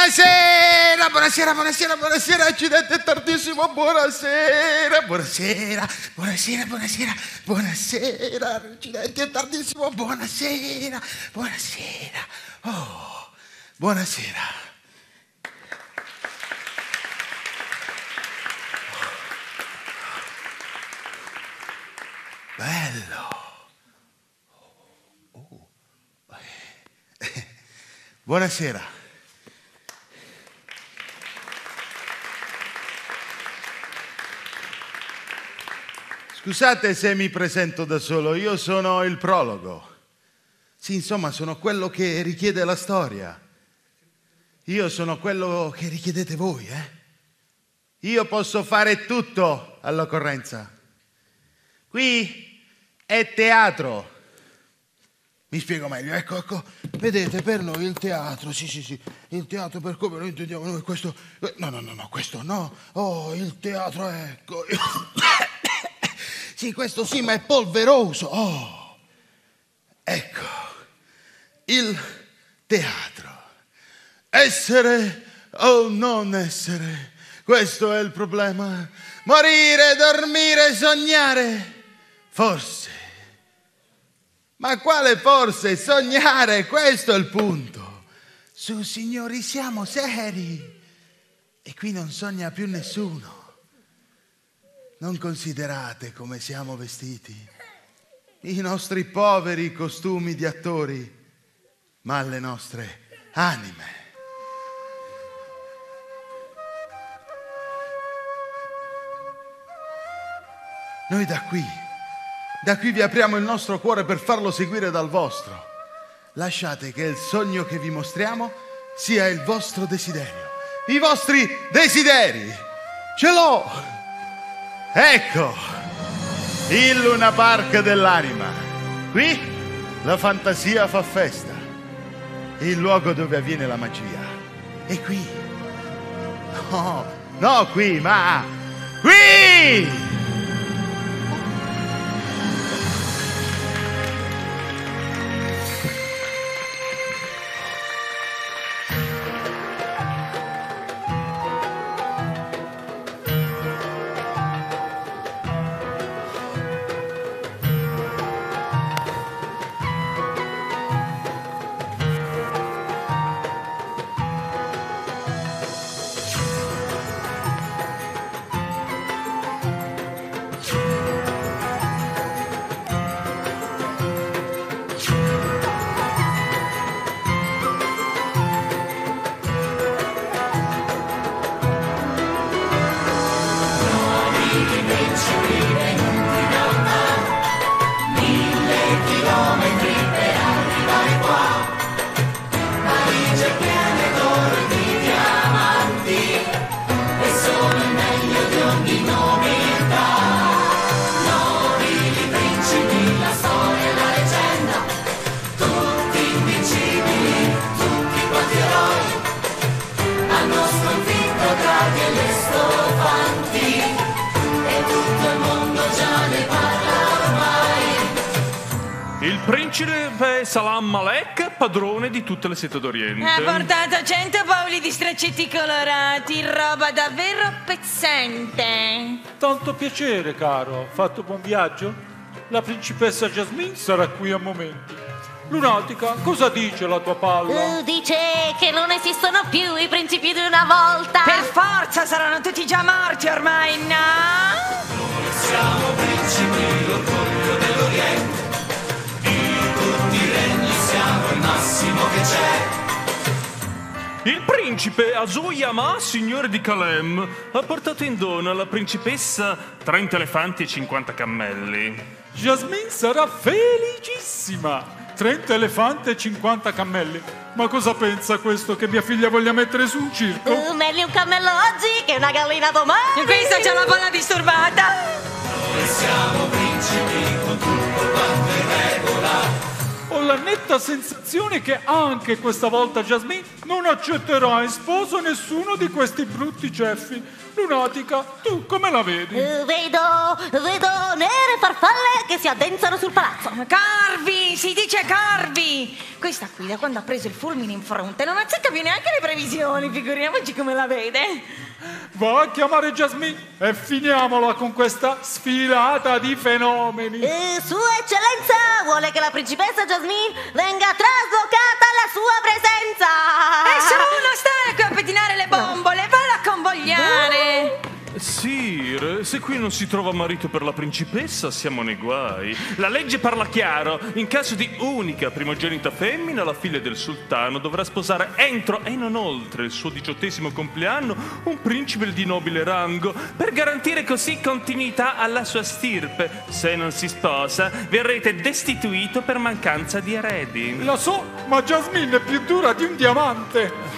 Buonasera, buonasera, buonasera, buonasera, accidenti, è tardissimo, buonasera, buonasera, buonasera, buonasera, buonasera, accidenti, è tardissimo, buonasera, buonasera, oh, buonasera. Bello. Buonasera. Scusate se mi presento da solo, io sono il prologo. Sì, insomma, sono quello che richiede la storia. Io sono quello che richiedete voi, Io posso fare tutto all'occorrenza. Qui è teatro. Mi spiego meglio, ecco, vedete, per noi il teatro, sì, il teatro per come lo intendiamo noi, questo, no, questo no, oh, il teatro, ecco, sì, questo sì, ma è polveroso, oh, ecco, il teatro, essere o non essere, questo è il problema, morire, dormire, sognare, forse. Ma quale forse? Sognare, questo è il punto. Su, signori, siamo seri. E qui non sogna più nessuno. Non considerate come siamo vestiti. I nostri poveri costumi di attori, ma le nostre anime. Noi da qui vi apriamo il nostro cuore per farlo seguire dal vostro. Lasciate che il sogno che vi mostriamo sia il vostro desiderio. I vostri desideri. Ce l'ho. Ecco, il Luna Park dell'anima. Qui la fantasia fa festa. Il luogo dove avviene la magia. E qui. No, qui, ma qui! Principe Salam Malek, padrone di tutte le sete d'Oriente. Ha portato 100 bauli di straccetti colorati, roba davvero pezzente. Tanto piacere, caro. Fatto buon viaggio? La principessa Jasmine sarà qui a momenti. Lunatica, cosa dice la tua palla? Dice che non esistono più i principi di una volta. Per forza saranno tutti già morti ormai, no? Noi siamo principi, l'orgoglio dell'Oriente. Il massimo che c'è. Il principe Azoyama, signore di Kalem, ha portato in dono alla principessa 30 elefanti e 50 cammelli. Jasmine sarà felicissima. 30 elefanti e 50 cammelli. Ma cosa pensa questo, che mia figlia voglia mettere su un circo? Meglio un cammello oggi che una gallina domani. E questa c'è la palla disturbata. Noi siamo principi con tutto quanto è regola. Ho la netta sensazione che anche questa volta Jasmine non accetterà in sposo nessuno di questi brutti ceffi. Lunatica, tu come la vedi? Vedo nere farfalle che si addensano sul palazzo. Corvi, si dice corvi. Questa qui da quando ha preso il fulmine in fronte non azzecca più neanche le previsioni, figuriamoci come la vede. Va a chiamare Jasmine e finiamola con questa sfilata di fenomeni. Sua Eccellenza vuole che la principessa Jasmine venga traslocata alla sua presenza. E su, non stai qui a pettinare le bombole, falla a convogliare. Sir, se qui non si trova marito per la principessa, siamo nei guai. La legge parla chiaro. In caso di unica primogenita femmina, la figlia del sultano dovrà sposare entro e non oltre il suo 18° compleanno un principe di nobile rango, per garantire così continuità alla sua stirpe. Se non si sposa, verrete destituito per mancanza di eredi. La so, ma Jasmine è più dura di un diamante.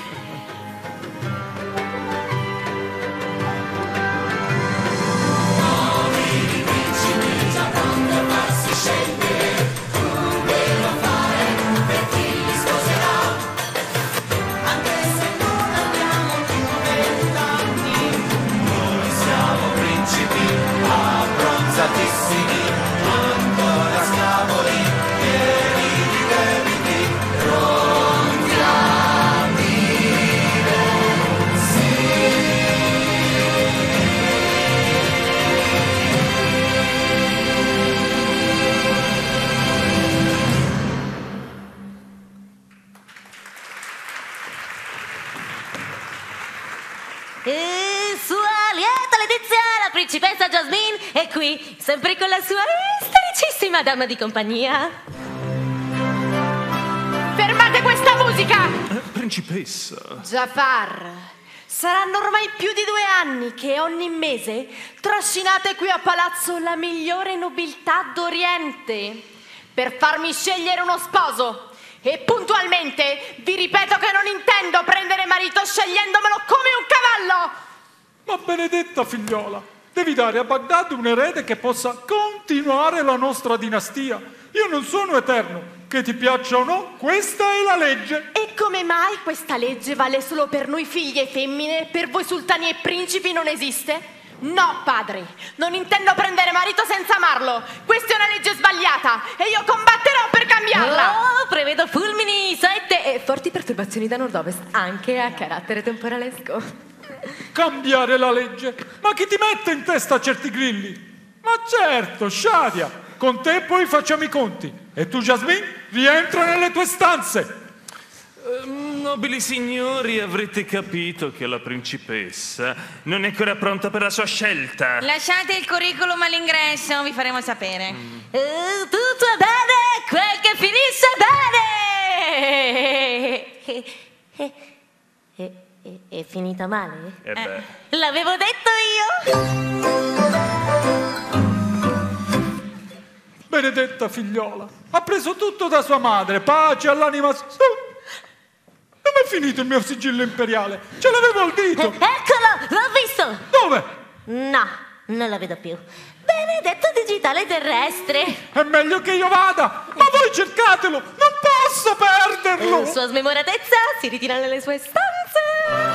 Ancora scavoli, pieni di debiti, pronti a dire Sua lieta Letizia, la principessa Jasmine è qui, sempre con la sua storicissima dama di compagnia. Fermate questa musica! Principessa. Jafar, saranno ormai più di 2 anni che ogni mese trascinate qui a palazzo la migliore nobiltà d'Oriente per farmi scegliere uno sposo. E puntualmente vi ripeto che non intendo prendere marito scegliendomelo come un cavallo! Ma benedetta figliola, devi dare a Baghdad un erede che possa continuare la nostra dinastia. Io non sono eterno, che ti piaccia o no, questa è la legge. E come mai questa legge vale solo per noi figlie femmine, per voi sultani e principi non esiste? No, padre, non intendo prendere marito senza amarlo. Questa è una legge sbagliata e io combatterò per cambiarla. Oh, prevedo fulmini, saette e forti perturbazioni da nord-ovest, anche a carattere temporalesco. Cambiare la legge? Ma chi ti mette in testa certi grilli? Ma certo, Shadia, con te poi facciamo i conti. E tu, Jasmine, rientra nelle tue stanze. Nobili signori, avrete capito che la principessa non è ancora pronta per la sua scelta. Lasciate il curriculum all'ingresso, vi faremo sapere. Tutto è bene, quel che finisce bene. È finita male? L'avevo detto io. Benedetta figliola, ha preso tutto da sua madre, pace all'anima sua. Dove è finito il mio sigillo imperiale? Ce l'avevo al dito! Eccolo, l'ho visto! Dove? No, non la vedo più. Benedetto digitale terrestre! È meglio che io vada! Ma voi cercatelo! Non posso perderlo! Sua smemoratezza si ritira nelle sue stanze!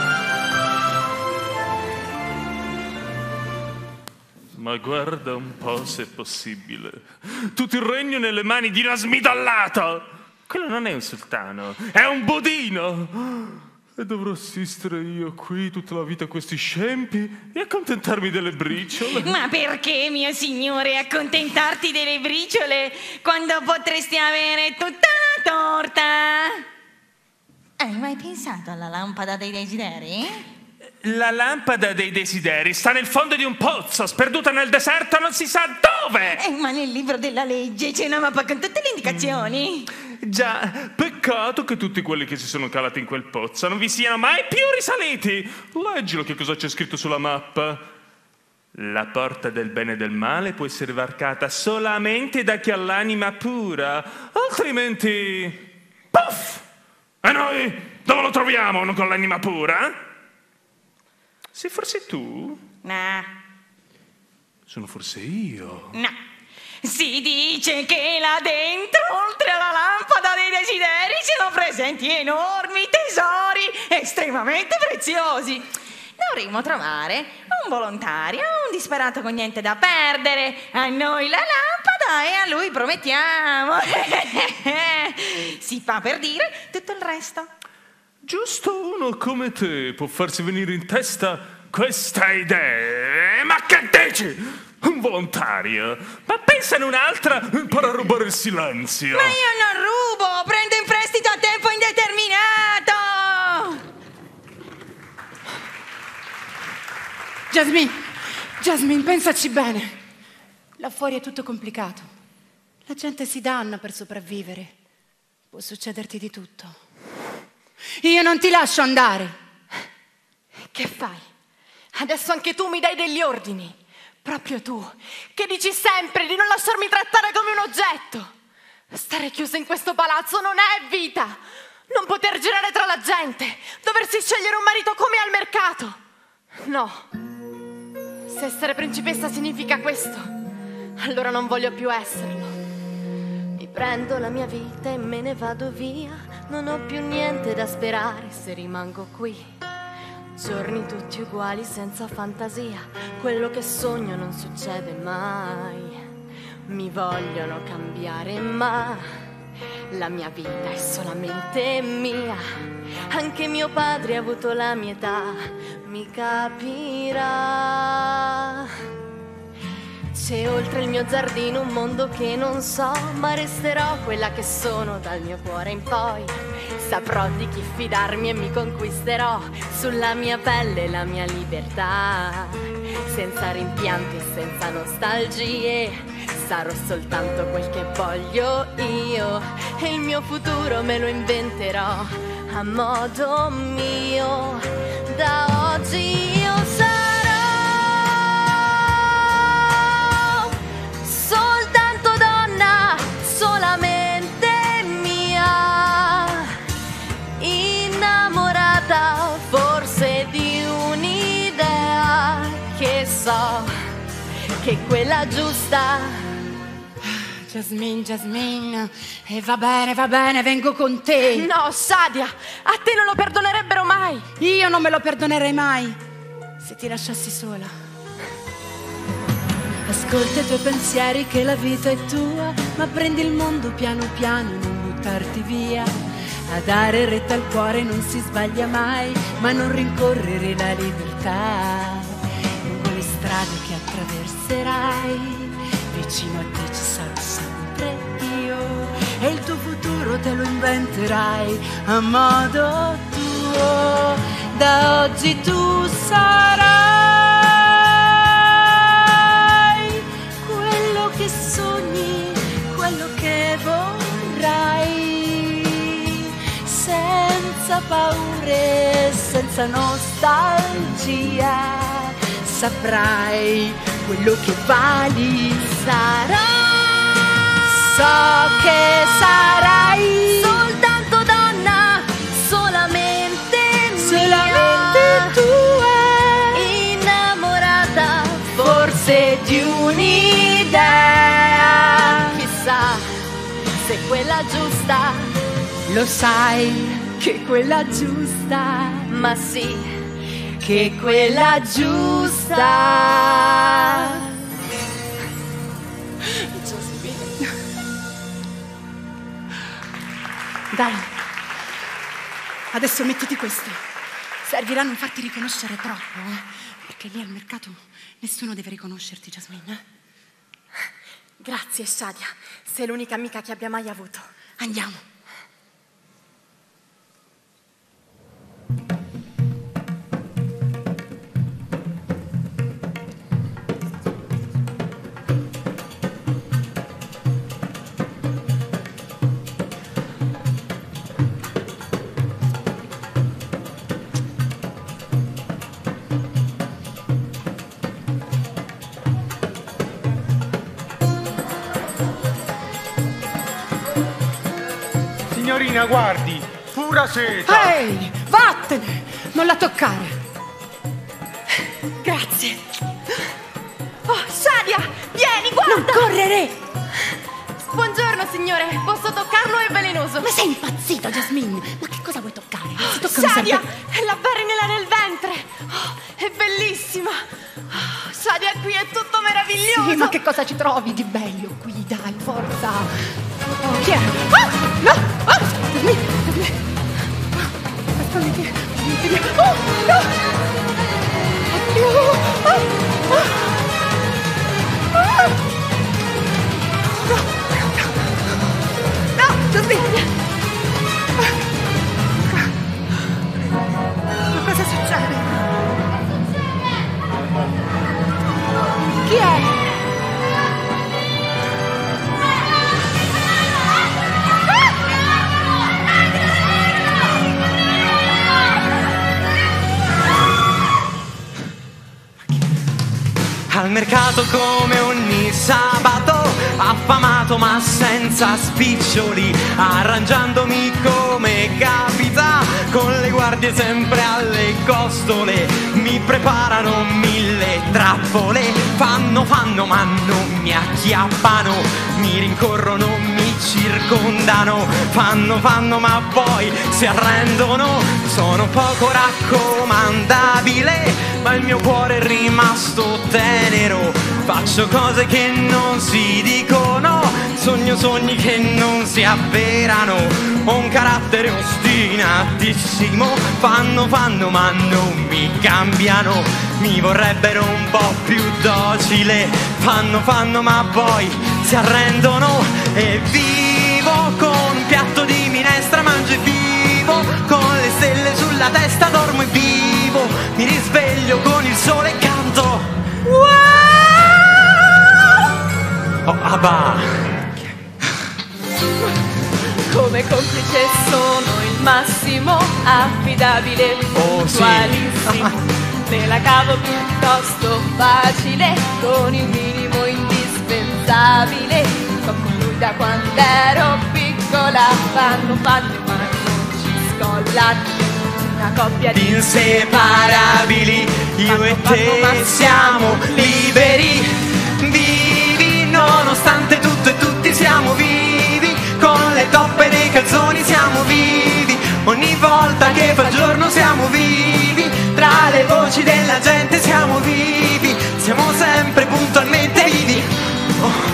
Ma guarda un po' se è possibile. Tutto il regno nelle mani di una smidallata! Quello non è un sultano, è un bodino! E dovrò assistere io qui tutta la vita a questi scempi e accontentarmi delle briciole? Ma perché, mio signore, accontentarti delle briciole quando potresti avere tutta la torta? Hai mai pensato alla lampada dei desideri? La lampada dei desideri sta nel fondo di un pozzo, sperduta nel deserto non si sa dove! Ma nel libro della legge c'è una mappa con tutte le indicazioni. Già, peccato che tutti quelli che si sono calati in quel pozzo non vi siano mai più risaliti. Leggilo che cosa c'è scritto sulla mappa. La porta del bene e del male può essere varcata solamente da chi ha l'anima pura, altrimenti... Puff! E noi dove lo troviamo uno con l'anima pura? Sei forse tu? No. Sono forse io? No. Si dice che là dentro, oltre alla lampada dei desideri, siano presenti enormi tesori estremamente preziosi. Dovremmo trovare un volontario, un disperato con niente da perdere. A noi la lampada e a lui promettiamo. Si fa per dire tutto il resto. Giusto uno come te può farsi venire in testa questa idea. Ma che dici? Un volontario? Ma pensa in un'altra per rubare il silenzio. Ma io non rubo, prendo in prestito a tempo indeterminato. Jasmine, pensaci bene. Là fuori è tutto complicato. La gente si danna per sopravvivere. Può succederti di tutto. Io non ti lascio andare. Che fai? Adesso anche tu mi dai degli ordini. Proprio tu, che dici sempre di non lasciarmi trattare come un oggetto. Stare chiusa in questo palazzo non è vita. Non poter girare tra la gente. Doversi scegliere un marito come al mercato. No. Se essere principessa significa questo, allora non voglio più esserlo. Mi prendo la mia vita e me ne vado via. Non ho più niente da sperare se rimango qui. Giorni tutti uguali senza fantasia. Quello che sogno non succede mai. Mi vogliono cambiare ma la mia vita è solamente mia. Anche mio padre ha avuto la mia età. Mi capirà. C'è oltre il mio giardino un mondo che non so, ma resterò quella che sono dal mio cuore in poi. Saprò di chi fidarmi e mi conquisterò sulla mia pelle la mia libertà. Senza rimpianti e senza nostalgie, sarò soltanto quel che voglio io. E il mio futuro me lo inventerò a modo mio. Da oggi io sarò soltanto donna, solamente mia, innamorata forse di un'idea che so che è quella giusta. Jasmine, e va bene, vengo con te. No, Shadia, a te non lo perdonerebbero mai. Io non me lo perdonerei mai se ti lasciassi sola. Ascolta i tuoi pensieri che la vita è tua, ma prendi il mondo piano piano e non buttarti via. A dare retta al cuore non si sbaglia mai, ma non rincorrere la libertà. Lungo le strade che attraverserai, vicino a te ci sarò sempre io, e il tuo futuro te lo inventerai a modo tuo. Da oggi tu sarai quello che sogni, quello che vorrai, senza paure, senza nostalgia. Saprai quello che vali. So che sarai soltanto donna, solamente tua, innamorata forse di un'idea. Chissà se quella giusta. Lo sai che quella giusta, Ma sì, che quella giusta. Dai, adesso mettiti questo. Servirà a non farti riconoscere troppo, perché lì al mercato nessuno deve riconoscerti, Jasmine. grazie Shadia, sei l'unica amica che abbia mai avuto. Andiamo. Signorina, guardi, pura seta. Ehi, vattene! Non la toccare. Grazie. Oh, Shadia, vieni, guarda! Non correre! signore, posso toccarlo? È velenoso. Ma sei impazzita, Jasmine? Ma che cosa vuoi toccare? Si toccano Sadia, sempre- la berinella nel ventre. Oh, è bellissima. Oh, Sadia, qui è tutto meraviglioso. Sì, ma che cosa ci trovi di bello qui? Dai, forza. Oh, chi è? Ah! No! Ah! Jasmine! Jasmine! Aspetti. Oh, no! Oddio! Ah! Ah! Ah! No! No! Jasmine! Ma cosa succede? Chi è? Al mercato come ogni sabato, affamato ma senza spiccioli, arrangiandomi come capita, con le guardie sempre alle costole, mi preparano 1000 trappole, fanno ma non mi acchiappano, mi rincorrono, mi circondano, fanno ma poi si arrendono, sono poco raccomandabile, ma il mio cuore è rimasto tenero, faccio cose che non si dicono, sogno sogni che non si avverano, ho un carattere ostinatissimo, fanno ma non mi cambiano, mi vorrebbero un po' più docile, fanno ma poi si arrendono, e vivo con un piatto di minestra, mangio e vivo, con le stelle sulla testa dormo e vivo, mi risveglio con il sole e canto. Oh, Abba! Come complice sono il massimo, affidabile, Oh, sì. puntualissimo. Me la cavo piuttosto facile, con il minimo indispensabile. Sto con lui da quando ero piccola, fanno ma non ci scollano. Una coppia di Inseparabili, io e te siamo liberi, vivi nonostante tutto e tutti siamo vivi, con le toppe dei calzoni siamo vivi, ogni volta che fa giorno siamo vivi, tra le voci della gente siamo vivi, siamo sempre puntualmente vivi. Oh.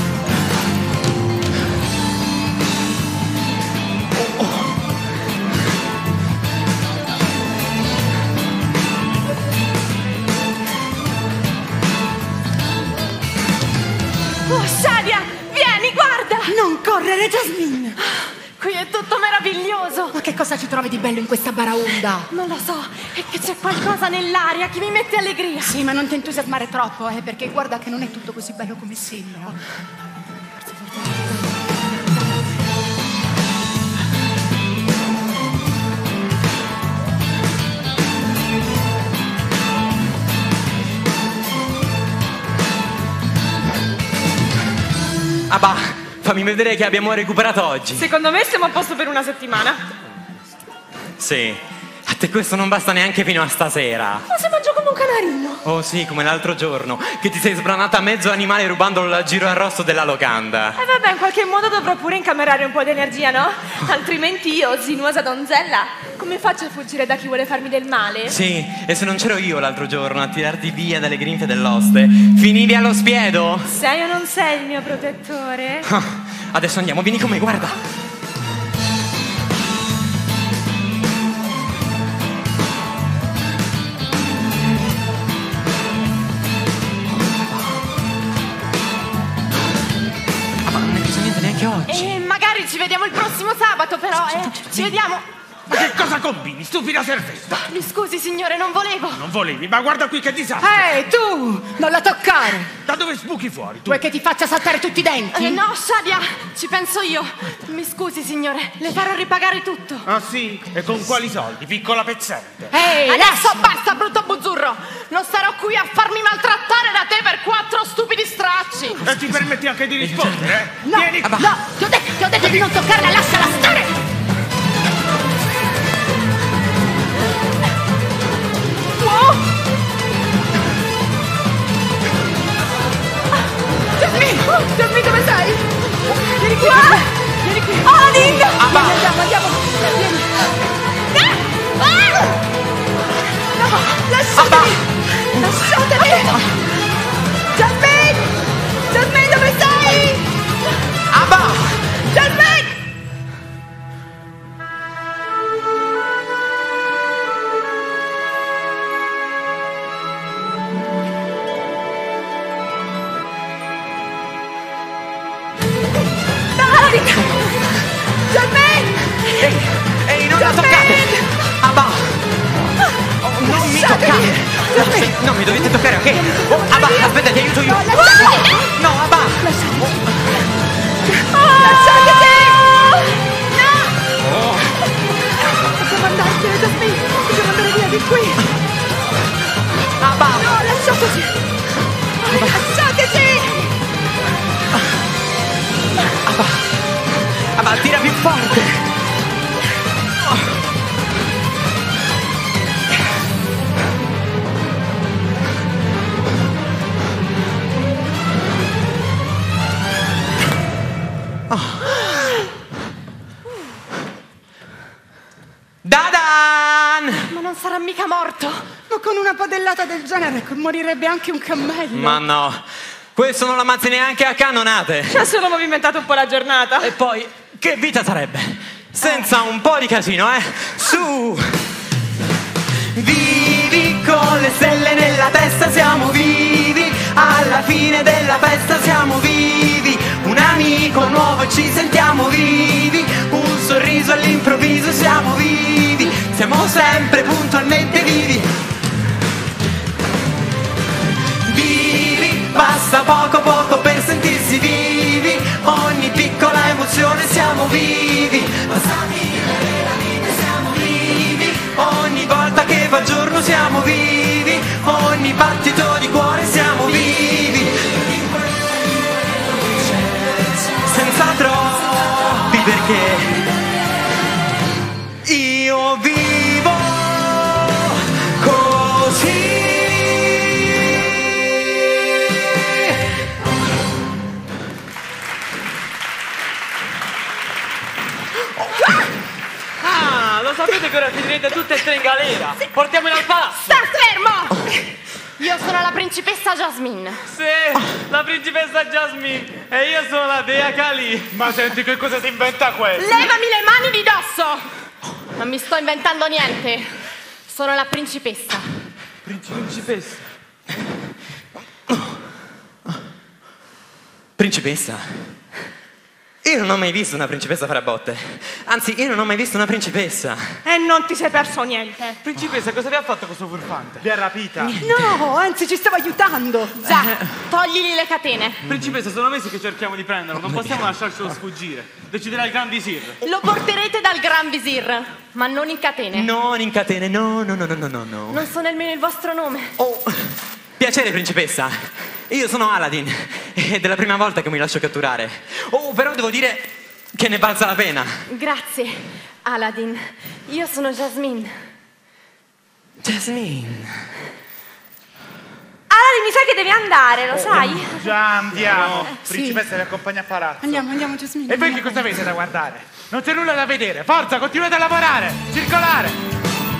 Oh, Sadia, vieni, guarda! Non correre, Jasmine! Qui è tutto meraviglioso. Ma che cosa ci trovi di bello in questa baraonda? Non lo so, è che c'è qualcosa nell'aria che mi mette allegria. Sì, ma non ti entusiasmare troppo, perché guarda che non è tutto così bello come sembra. Abba, fammi vedere che abbiamo recuperato oggi. Secondo me siamo a posto per una settimana. Sì, a te questo non basta neanche fino a stasera. Ma se mangio come un canarino. Oh sì, come l'altro giorno, che ti sei sbranata mezzo animale rubando il giro arrosto della locanda. Vabbè, in qualche modo dovrò pure incamerare un po' di energia, no? Altrimenti io, sinuosa donzella, come faccio a fuggire da chi vuole farmi del male? Sì, e se non c'ero io l'altro giorno a tirarti via dalle grinfie dell'oste, finivi allo spiedo? Sei o non sei il mio protettore? Ah, adesso andiamo, vieni con me, guarda. Ma non è preso niente neanche oggi. E magari ci vediamo il prossimo sabato, però, Ci vediamo. Ma che cosa combini, stupida servetta? Mi scusi, signore, non volevo. Non volevi, ma guarda qui che disastro. Ehi, tu! Non la toccare! Da dove sbuchi fuori tu? Vuoi che ti faccia saltare tutti i denti? No, Shadia, ci penso io. Mi scusi, signore, le farò ripagare tutto. Ah sì? E con quali soldi, piccola pezzente? Ehi, Adesso basta, brutto buzzurro! Non starò qui a farmi maltrattare da te per 4 stupidi stracci! E ti permetti anche di rispondere? No, Vieni qua! no, ti ho detto di non toccarla, lasciala stare! Jasmine, dove sei? Vieni qua! Lasciatemi! Lasciatemi! Jasmine! Jasmine, dove sei? Abba! Jasmine! Dai! Jasmine! Ehi, non la toccate! Abba! Oh, non mi toccate! Non mi dovete toccare, ok? Oh, Abba, aspetta, ti aiuto io! No, Abba! Lasciatemi! No! Dobbiamo andarcene, Jasmine! Dobbiamo andare via di qui! Abba! No, lasciateci! Lasciateci! Abba, tira più forte! Dadan! Ma non sarà mica morto? Ma con una padellata del genere morirebbe anche un cammello. Ma no, questo non l'ammazzi neanche a cannonate. Ci ha solo movimentato un po' la giornata. E poi, che vita sarebbe? Senza un po' di casino, Su! Vivi con le stelle nella testa, siamo vivi. Alla fine della festa siamo vivi. Un amico nuovo, ci sentiamo vivi. Un sorriso all'improvviso, siamo vivi. Siamo sempre puntualmente vivi. Vivi, basta poco poco per sentirsi vivi. Ogni piccola emozione siamo vivi. Basta vivere la vita, siamo vivi. Ogni volta che va il giorno siamo vivi. Ogni battito di cuore siamo vivi. Senza troppi perché io vivo così. Ah, lo sapete che ora finirete tutte e tre in galera? Portiamoli al palazzo! Sta fermo! Io sono la principessa Jasmine. Sì, la principessa Jasmine e io sono la dea Kali. Ma senti che cosa si inventa questo? Levami le mani di dosso! Non mi sto inventando niente. Sono la principessa. Principessa? Principessa? Io non ho mai visto una principessa fare a botte. Anzi, io non ho mai visto una principessa. E non ti sei perso niente. Principessa, cosa vi ha fatto questo furfante? Vi ha rapita? No, anzi ci stava aiutando. Già, togligli le catene. Principessa, sono mesi che cerchiamo di prenderlo, non possiamo lasciarcelo sfuggire. Deciderà il Gran Visir. Lo porterete dal Gran Visir, ma non in catene. Non in catene, no. Non so nemmeno il vostro nome. Oh, piacere principessa. Io sono Aladdin ed è la prima volta che mi lascio catturare. Oh, però devo dire che ne valsa la pena. Grazie, Aladdin. Io sono Jasmine. Jasmine. Aladdin, mi sa che devi andare, lo sai? Già andiamo. Sì. Principessa vi accompagna a palazzo. Andiamo, Jasmine. E voi che cosa avete da guardare? Non c'è nulla da vedere. Forza, continuate a lavorare. Circolare.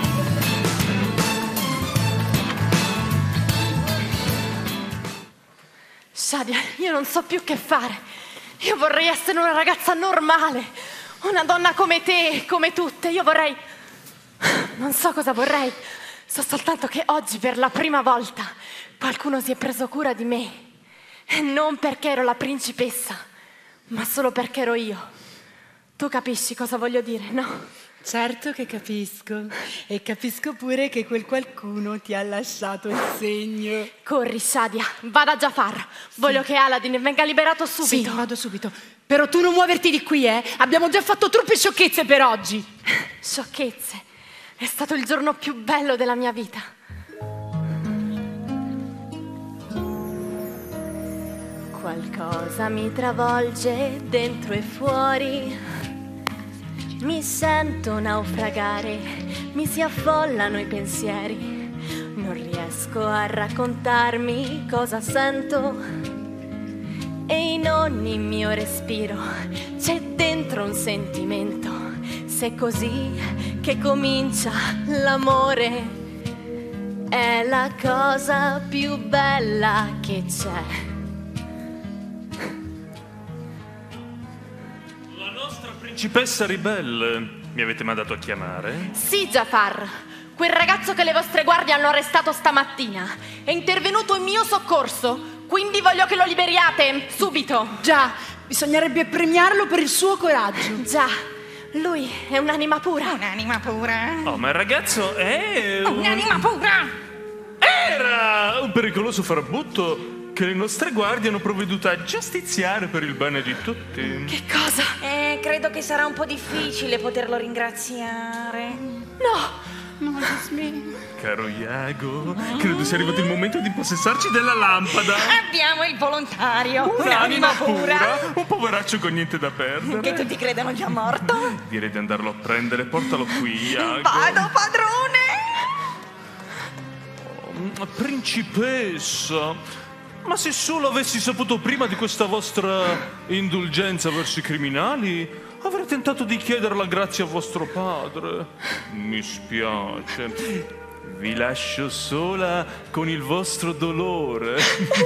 Shadia, io non so più che fare. Io vorrei essere una ragazza normale, una donna come te, come tutte. Io vorrei... Non so cosa vorrei. So soltanto che oggi, per la prima volta, qualcuno si è preso cura di me. E non perché ero la principessa, ma solo perché ero io. Tu capisci cosa voglio dire, no? Certo che capisco. E capisco pure che quel qualcuno ti ha lasciato il segno. Corri, Shadia, vada a Jafar. Voglio che Aladdin venga liberato subito. Sì, vado subito. Però tu non muoverti di qui, Abbiamo già fatto troppe sciocchezze per oggi. Sciocchezze. È stato il giorno più bello della mia vita. Qualcosa mi travolge dentro e fuori. Mi sento naufragare, mi si affollano i pensieri. Non riesco a raccontarmi cosa sento. E in ogni mio respiro c'è dentro un sentimento. Se è così che comincia l'amore. è la cosa più bella che c'è. La nostra principessa ribelle. Mi avete mandato a chiamare? Sì, Jafar, quel ragazzo che le vostre guardie hanno arrestato stamattina è intervenuto in mio soccorso, quindi voglio che lo liberiate subito. Già, bisognerebbe premiarlo per il suo coraggio. Già, lui è un'anima pura. Un'anima pura. Oh, ma il ragazzo è... Un'anima pura. Era un pericoloso farabutto che le nostre guardie hanno provveduto a giustiziare per il bene di tutti. Che cosa? Credo che sarà un po' difficile poterlo ringraziare. No, Jasmine. Caro Iago, credo sia arrivato il momento di impossessarci della lampada. Abbiamo il volontario. Un'anima pura. Un poveraccio con niente da perdere. Che tutti credono già morto. Direi di andarlo a prendere. Portalo qui, Iago. Vado, padrone. Oh, principessa. Ma se solo avessi saputo prima di questa vostra indulgenza verso i criminali, avrei tentato di chiedere la grazia a vostro padre. Mi spiace. Vi lascio sola con il vostro dolore.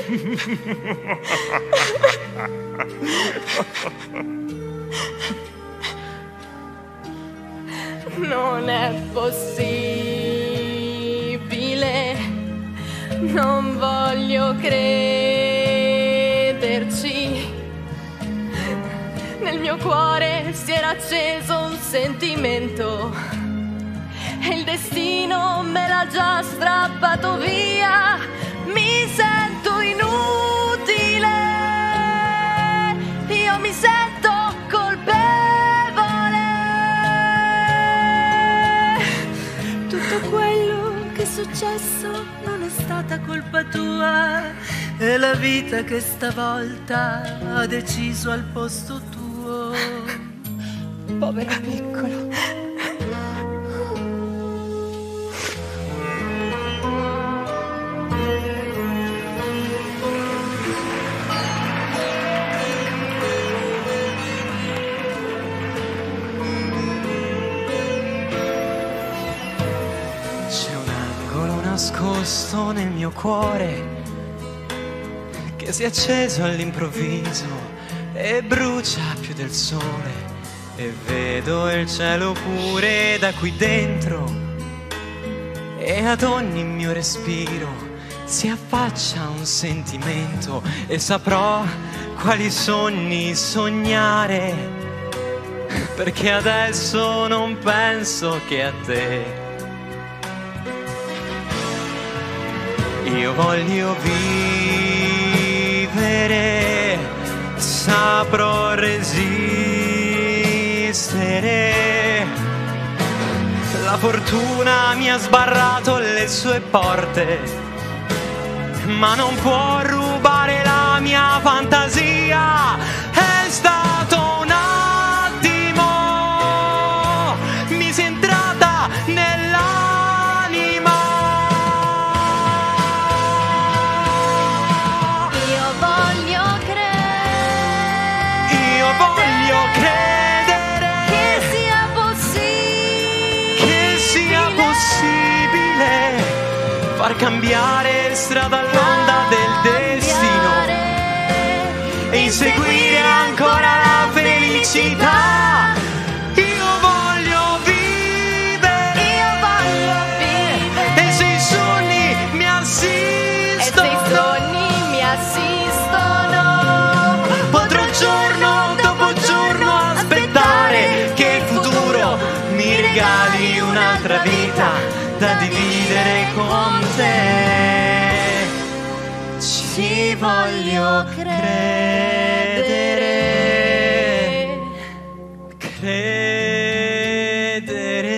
non è possibile. Non voglio crederci. Nel mio cuore si era acceso un sentimento e il destino me l'ha già strappato via. Mi sento inutile. Io mi sento colpevole. Tutto quello che è successo non è stata colpa tua, è la vita che stavolta ha deciso al posto tuo. Povero piccolo. Nascosto nel mio cuore che si è acceso all'improvviso e brucia più del sole, e vedo il cielo pure da qui dentro, e ad ogni mio respiro si affaccia un sentimento, e saprò quali sogni sognare, perché adesso non penso che a te. Io voglio vivere, saprò resistere. La fortuna mi ha sbarrato le sue porte, ma non può rubare la mia fantasia. È stato un attimo, mi si è entrata nell'anima. Far cambiare strada all'onda del destino e inseguire ancora la felicità. Io voglio vivere, e se i sogni mi assistono, potrò giorno dopo giorno aspettare che il futuro mi regali un'altra vita da dividere con te. Ci voglio credere, credere.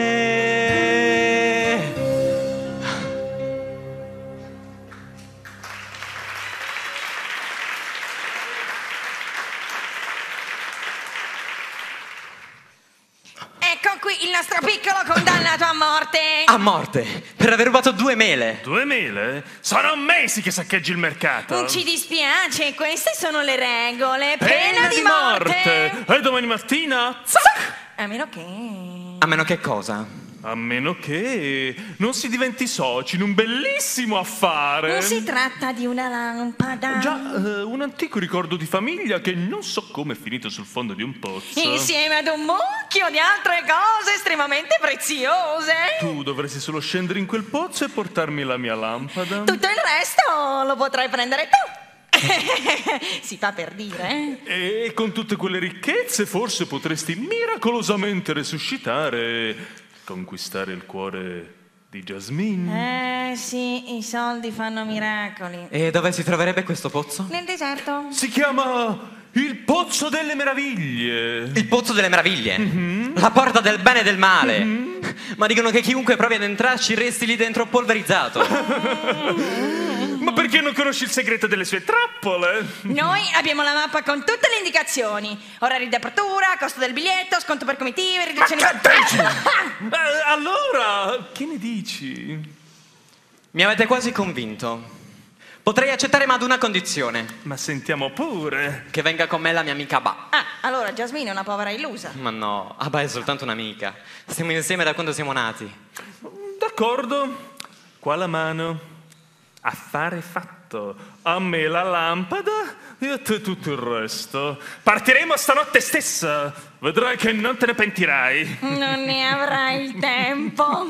Ecco qui il nostro piccolo condannato a morte. A morte, per aver rubato 2 mele. 2 mele? Sono mesi che saccheggi il mercato. Ci dispiace, queste sono le regole. Pena di morte. E domani mattina? Zac! A meno che... A meno che cosa? A meno che non si diventi soci in un bellissimo affare. Non si tratta di una lampada. Già, un antico ricordo di famiglia che non so come è finito sul fondo di un pozzo. Insieme ad un mucchio di altre cose estremamente preziose. Tu dovresti solo scendere in quel pozzo e portarmi la mia lampada. Tutto il resto lo potrai prendere tu. Si fa per dire. E con tutte quelle ricchezze forse potresti miracolosamente resuscitare, conquistare il cuore di Jasmine. Sì, i soldi fanno miracoli. E dove si troverebbe questo pozzo? Nel deserto. Si chiama il Pozzo delle Meraviglie. Il Pozzo delle Meraviglie? La porta del bene e del male. Ma dicono che chiunque provi ad entrarci resti lì dentro polverizzato. Ma perché non conosci il segreto delle sue trappole? Noi abbiamo la mappa con tutte le indicazioni. Orari di apertura, costo del biglietto, sconto per comitive, riduzioni... Ma che dici? Allora, che ne dici? Mi avete quasi convinto. Potrei accettare ma ad una condizione. Ma sentiamo pure. Che venga con me la mia amica Ba. Allora Jasmine è una povera illusa. Ma no, Ba è soltanto un'amica. Stiamo insieme da quando siamo nati. D'accordo. Qua la mano. Affare fatto. A me la lampada e a te tutto il resto. Partiremo stanotte stessa. Vedrai che non te ne pentirai. Non ne avrai il tempo.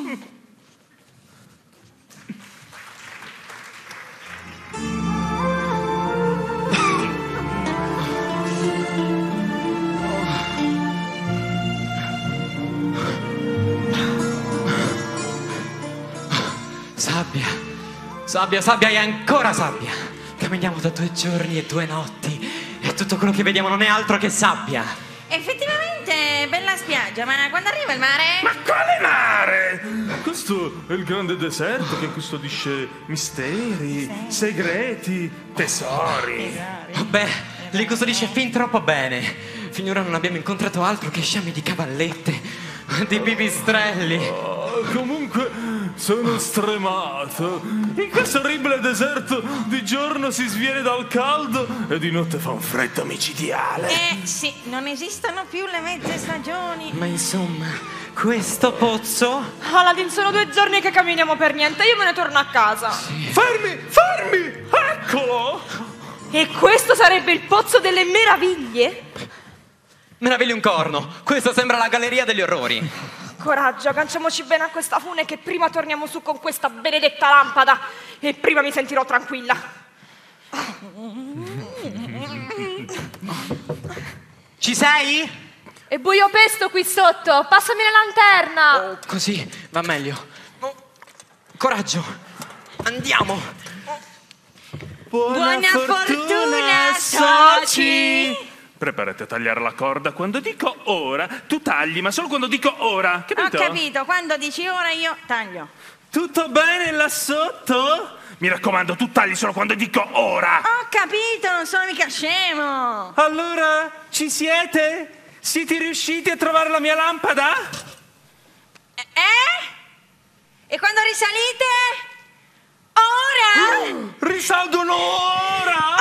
Sabbia e ancora sabbia. Camminiamo da 2 giorni e 2 notti e tutto quello che vediamo non è altro che sabbia. Effettivamente, bella spiaggia, ma quando arriva il mare? Ma quale mare? Questo è il grande deserto che custodisce misteri, segreti, tesori. Beh, li custodisce fin troppo bene. Finora non abbiamo incontrato altro che sciami di cavallette, di pipistrelli. Comunque sono stremato. In questo orribile deserto di giorno si sviene dal caldo e di notte fa un freddo micidiale. Sì, non esistono più le mezze stagioni. Ma insomma, questo pozzo... Aladdin, sono 2 giorni che camminiamo per niente, io me ne torno a casa. Sì. Fermi! Eccolo! E questo sarebbe il Pozzo delle Meraviglie? Meravigli un corno. Questa sembra la galleria degli orrori. Coraggio, agganciamoci bene a questa fune che prima torniamo su con questa benedetta lampada e prima mi sentirò tranquilla. Ci sei? È buio pesto qui sotto, passami la lanterna. Oh, così va meglio. Coraggio, andiamo. Buona fortuna, soci! Preparati a tagliare la corda. Quando dico ora, tu tagli, ma solo quando dico ora. Capito? Ho capito, quando dici ora io taglio. Tutto bene là sotto? Mi raccomando, tu tagli solo quando dico ora. Ho capito, non sono mica scemo. Allora, ci siete? Siete riusciti a trovare la mia lampada? E quando risalite? Ora? Risalgono ora?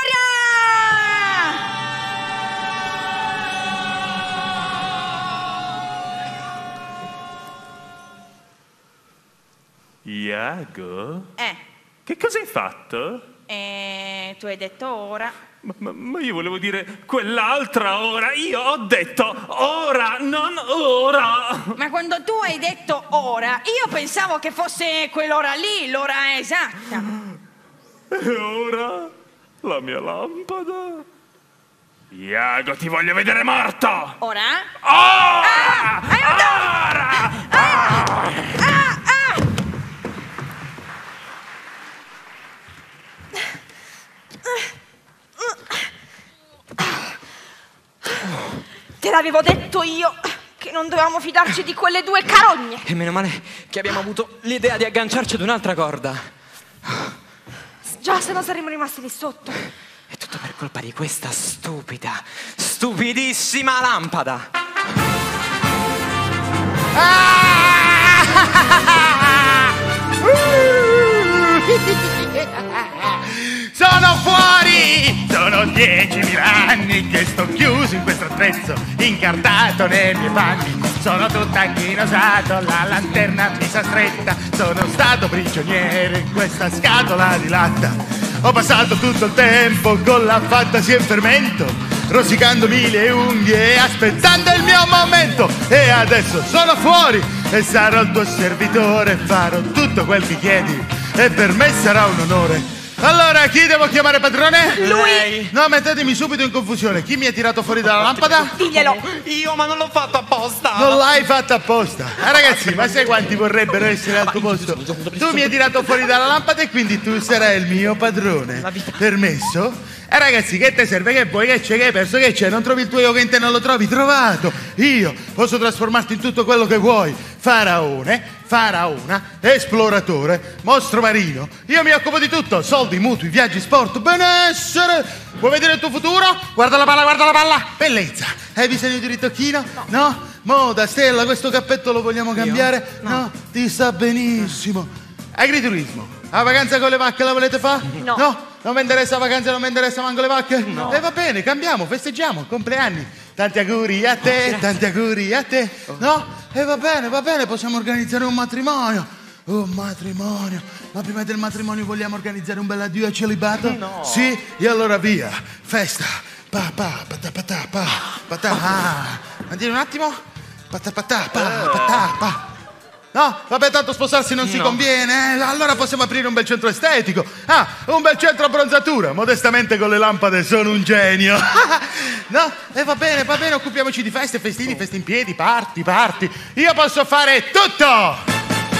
Iago? Che cosa hai fatto? Tu hai detto ora. Ma io volevo dire quell'altra ora. Io ho detto ora, non ora. Ma quando tu hai detto ora, io pensavo che fosse quell'ora lì, l'ora esatta. E ora la mia lampada. Iago, ti voglio vedere morto. Ora? Ora! Te l'avevo detto io che non dovevamo fidarci di quelle 2 carogne. E meno male che abbiamo avuto l'idea di agganciarci ad un'altra corda. Già, se no saremmo rimasti lì sotto. È tutto per colpa di questa stupida, stupidissima lampada. Sono fuori! Sono 10.000 anni che sto chiuso in questo attrezzo, incartato nei miei panni. Sono tutto anchinosato, la lanterna mi sa stretta. Sono stato prigioniero in questa scatola di latta. Ho passato tutto il tempo con la fantasia in fermento, rosicandomi le unghie e aspettando il mio momento. E adesso sono fuori e sarò il tuo servitore. Farò tutto quel che chiedi e per me sarà un onore. Allora, chi devo chiamare padrone? Lui! No, mettetemi subito in confusione. Chi mi ha tirato fuori dalla lampada? Diglielo. Io, ma non l'ho fatto apposta! Non l'hai fatta apposta. Ragazzi, ma sai quanti vorrebbero essere al tuo posto? Tu mi hai tirato fuori dalla lampada e quindi tu sarai il mio padrone. Permesso? Ragazzi, che te serve? Che vuoi? Che c'è? Che hai perso? Che c'è? Non trovi il tuo io che in te non lo trovi? Trovato! Io posso trasformarti in tutto quello che vuoi. Faraone, faraona, esploratore, mostro marino. Io mi occupo di tutto. Soldi, mutui, viaggi, sport, benessere. Vuoi vedere il tuo futuro? Guarda la palla, guarda la palla. Bellezza. Hai bisogno di ritocchino? No? Moda, Stella, questo cappetto lo vogliamo cambiare? No? Ti sta benissimo. Agriturismo. La vacanza con le vacche la volete fare? No. Non mi interessa vacanza, non mi interessa manco le vacche? No. E va bene, cambiamo, festeggiamo, compleanni. Tanti auguri a te, tanti auguri a te. No? E va bene, possiamo organizzare un matrimonio. Un matrimonio. Ma prima del matrimonio vogliamo organizzare un bel addio al celibato? No. Sì? E allora via. Festa. Mantieni un attimo. No, vabbè, tanto sposarsi non si conviene. Allora possiamo aprire un bel centro estetico. Un bel centro abbronzatura. Modestamente con le lampade sono un genio. No? E va bene, occupiamoci di feste, festini, feste in piedi, party. Io posso fare tutto!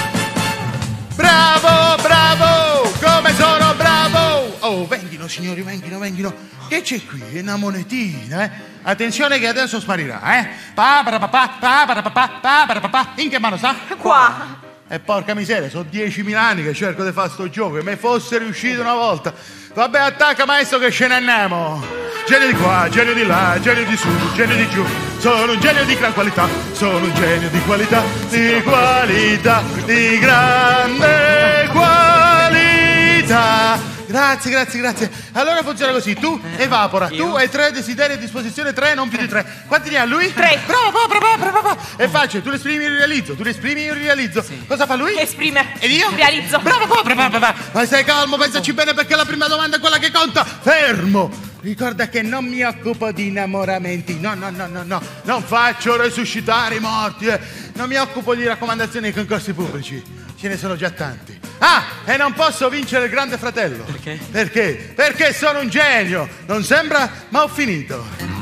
Bravo! Come sono bravo! Oh, venghino, signori, venghino. Che c'è qui? È una monetina, eh? Attenzione che adesso sparirà, eh? In che mano sta? Qua. E porca miseria, sono 10.000 anni che cerco di fare sto gioco e me fosse riuscito una volta. Vabbè, attacca maestro che ce ne andiamo. Genio di qua, genio di là, genio di su, genio di giù. Sono un genio di gran qualità, sono un genio di qualità, di grande qualità. Grazie. Allora funziona così, tu evapora, tu hai 3 desideri a disposizione, 3, non più di 3. Quanti ne ha lui? 3. Bravo. È facile, tu li esprimi, io li realizzo. Sì. Cosa fa lui? Esprime. Ed io? Realizzo. Bravo. Ma stai calmo, pensaci bene perché la prima domanda è quella che conta. Fermo. Ricorda che non mi occupo di innamoramenti. No. Non faccio resuscitare i morti. Non mi occupo di raccomandazioni ai concorsi pubblici. Ce ne sono già tanti. E non posso vincere il Grande Fratello. Perché? Perché sono un genio. Non sembra, ma ho finito.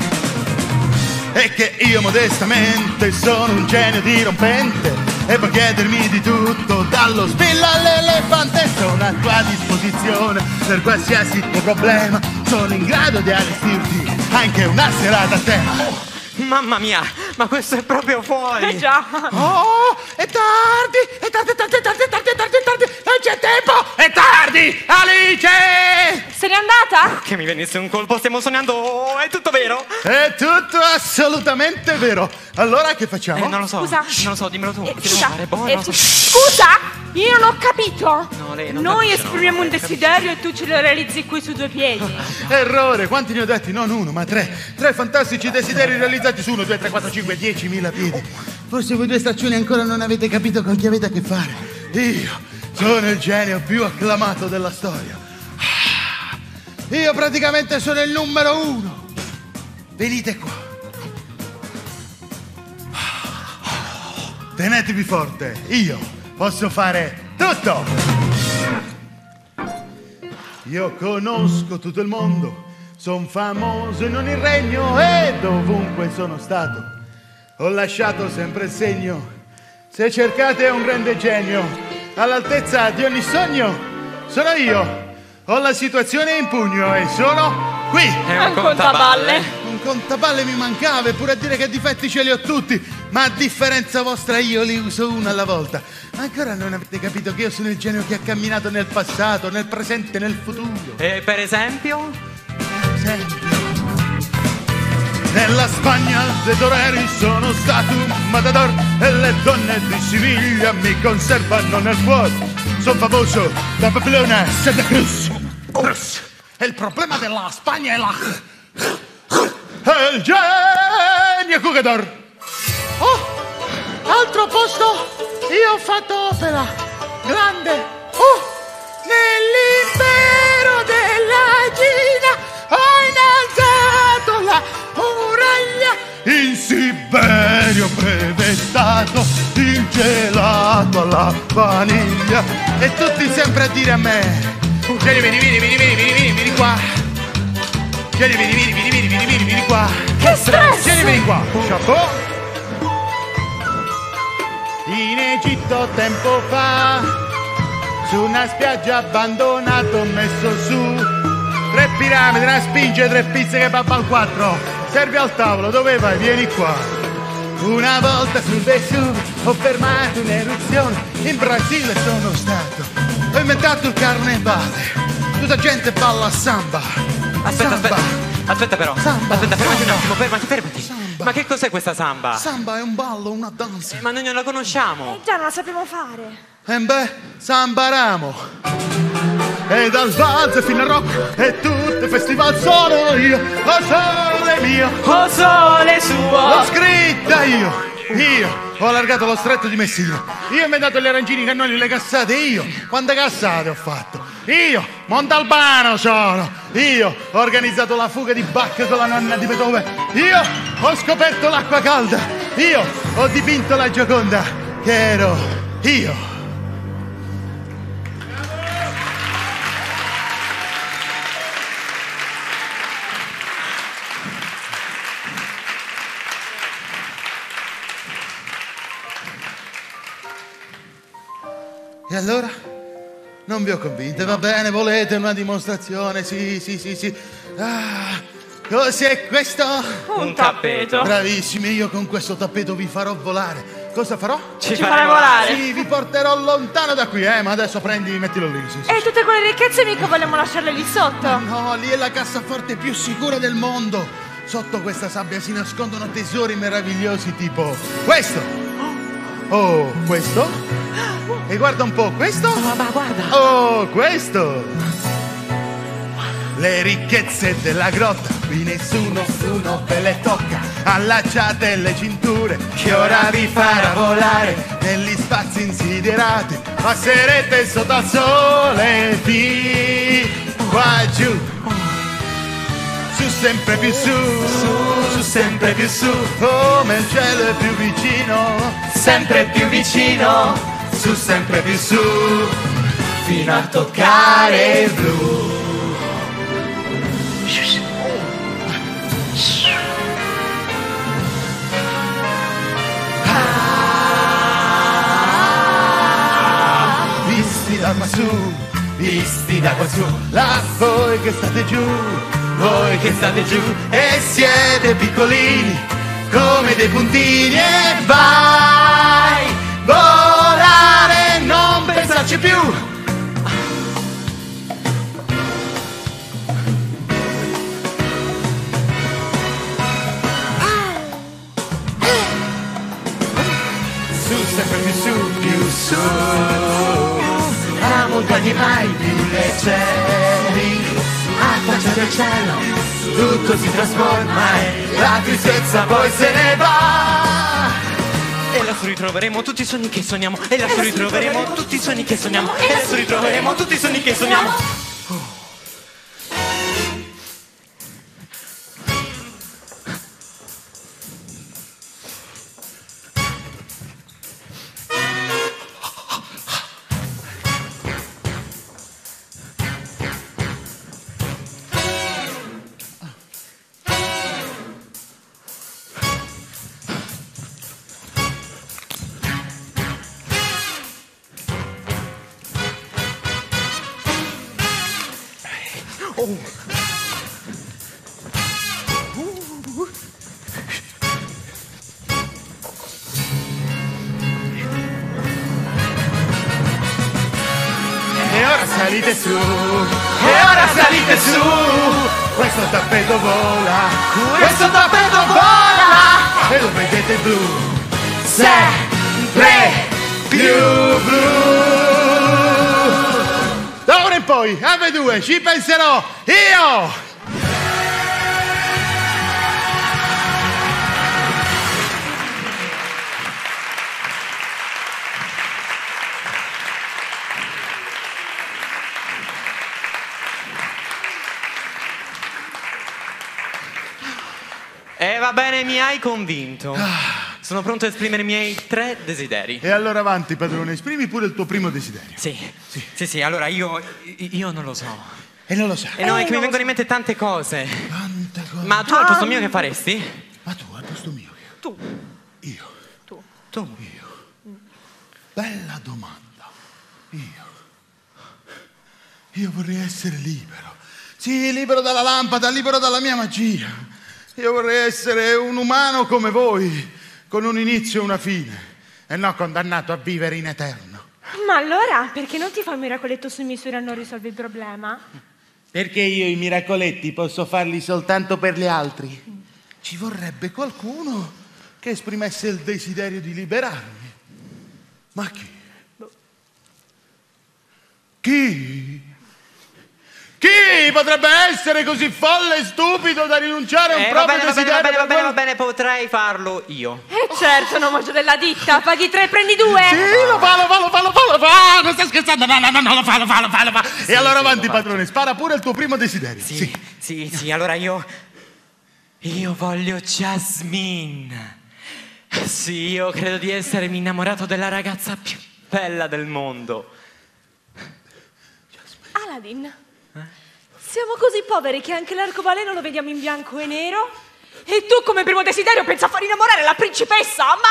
E che io modestamente sono un genio dirompente e puoi chiedermi di tutto, dallo spillo all'elefante. Sono a tua disposizione per qualsiasi tuo problema. Sono in grado di allestirti anche una serata a tema. Mamma mia, ma questo è proprio fuori! Già! Oh, è tardi! Non c'è tempo! È tardi! Alice! Se n'è andata? Che mi venisse un colpo, stiamo sognando, è tutto vero? È tutto assolutamente vero! Allora che facciamo? Non lo so, Scusa. non lo so, dimmelo tu. Che devo Scusa, fare? Non lo so. scusa, io non ho capito. No, lei non Noi capisce, esprimiamo no, un non capisce. desiderio e tu ce lo realizzi qui su 2 piedi. Errore, quanti ne ho detti? Non 1, ma 3. 3 fantastici desideri realizzati su 1, 2, 3, 4, 5, 10.000 piedi. Forse voi 2 straccioni ancora non avete capito con chi avete a che fare. Io sono il genio più acclamato della storia. Io praticamente sono il numero 1. Venite qua. Tenetevi forte, io posso fare tutto. Io conosco tutto il mondo, son famoso in ogni regno e dovunque sono stato ho lasciato sempre il segno. Se cercate un grande genio all'altezza di ogni sogno, sono io. Ho la situazione in pugno e sono qui. È un contaballe. Un contaballe mi mancava, eppure a dire che difetti ce li ho tutti, ma a differenza vostra io li uso uno alla volta. Ancora non avete capito che io sono il genio che ha camminato nel passato, nel presente e nel futuro. E per esempio? Nella Spagna dei toreri sono stato un matador e le donne di Siviglia mi conservano nel cuore. Sono famoso da Pamplona, Santa Cruz. E il problema della Spagna è la il genio Cugador. Oh, altro posto, io ho fatto opera grande. Oh, nell'impero della Cina ho innalzato la muraglia. In Siberia ho brevettato il gelato alla vaniglia. E tutti sempre a dire a me: vieni qua. Vieni qua. Che stress! Vieni qua. Chapeau. In Egitto tempo fa, su una spiaggia abbandonata ho messo su 3 piramidi, una spinge, 3 pizze che babba al 4. Servi al tavolo, dove vai? Vieni qua. Una volta sul Vesuvio ho fermato un'eruzione. In Brasile sono stato, ho inventato il carnevale. Tutta gente balla samba. Aspetta però. Samba, aspetta, fermati un samba. attimo, fermati. Samba. Ma che cos'è questa samba? Samba è un ballo, una danza. Ma noi non la conosciamo. Già non la sappiamo fare. E beh, sambaramo. E dal valzer fino al rock e tutti i festival sono io. Oh sole mio, Oh sole suo. l'ho scritta io. Ho allargato lo stretto di Messina. Io ho inventato gli arancini, i cannoli, le cassate. Io, quante cassate ho fatto? Io, Montalbano sono. Io ho organizzato la fuga di Bach con la nonna di Beethoven. Io ho scoperto l'acqua calda. Io ho dipinto la Gioconda, che ero io. E allora? Non vi ho convinto, va bene, volete una dimostrazione? Sì. Ah, cos'è questo? Un tappeto. Bravissimi, io con questo tappeto vi farò volare. Cosa farò? Ci farai volare. Sì, vi porterò lontano da qui, ma adesso prendi, mettilo lì. Sì. E tutte quelle ricchezze mica vogliamo lasciarle lì sotto. No, lì è la cassaforte più sicura del mondo. Sotto questa sabbia si nascondono tesori meravigliosi tipo questo. Oh, questo? E guarda un po', questo? Ma guarda. Oh, questo! Le ricchezze della grotta, qui nessuno ve le tocca. Allacciate le cinture, che ora vi farà volare. Negli spazi insiderati, passerete sotto al sole. Qua giù, su sempre più su sempre più su. Come il cielo è più vicino, sempre più vicino. Su sempre più su, fino a toccare il blu. Visti da quassù, visti da quassù. Là voi che state giù, voi che state giù. E siete piccolini, come dei puntini. E vai, volare, non pensarci più. Su, sempre più su, a montagne mai più leggeri, affacciati al cielo, tutto si trasforma e la tristezza poi se ne va. E lassù ritroveremo tutti i sogni che sogniamo. E lassù ritroveremo tutti i sogni che sogniamo. E lassù ritroveremo tutti i sogni che sogniamo. E ora salite su, e ora salite su. Questo tappeto vola, questo tappeto vola. E lo vedete blu, sempre più blu. Da ora in poi, a voi due, ci penserò io. Va bene, mi hai convinto. Sono pronto a esprimere i miei 3 desideri. E allora avanti, padrone, esprimi pure il tuo primo desiderio. Sì, allora io non lo so. E non lo sai. No, è che mi vengono in mente tante cose. Ma tu al posto mio che faresti? Ma tu al posto mio? Tu. Io. Tu. Bella domanda. Io vorrei essere libero. Sì, libero dalla lampada, libero dalla mia magia. Io vorrei essere un umano come voi, con un inizio e una fine, e non condannato a vivere in eterno. Ma allora, perché non ti fai un miracoletto su misura e non risolvi il problema? Perché io i miracoletti posso farli soltanto per gli altri. Ci vorrebbe qualcuno che esprimesse il desiderio di liberarmi. Ma chi? Chi potrebbe essere così folle e stupido da rinunciare a un proprio desiderio? Va bene, potrei farlo io. Certo, non mangio della ditta, paghi 3 e prendi 2. Sì, lo fa, non stai scherzando, no, lo fa. Sì, e allora sì, avanti, padrone, spara pure il tuo primo desiderio. Sì, allora io voglio Jasmine. Sì, io credo di essermi innamorato della ragazza più bella del mondo. Aladdin, siamo così poveri che anche l'arcobaleno lo vediamo in bianco e nero? E tu come primo desiderio pensi a far innamorare la principessa? Ma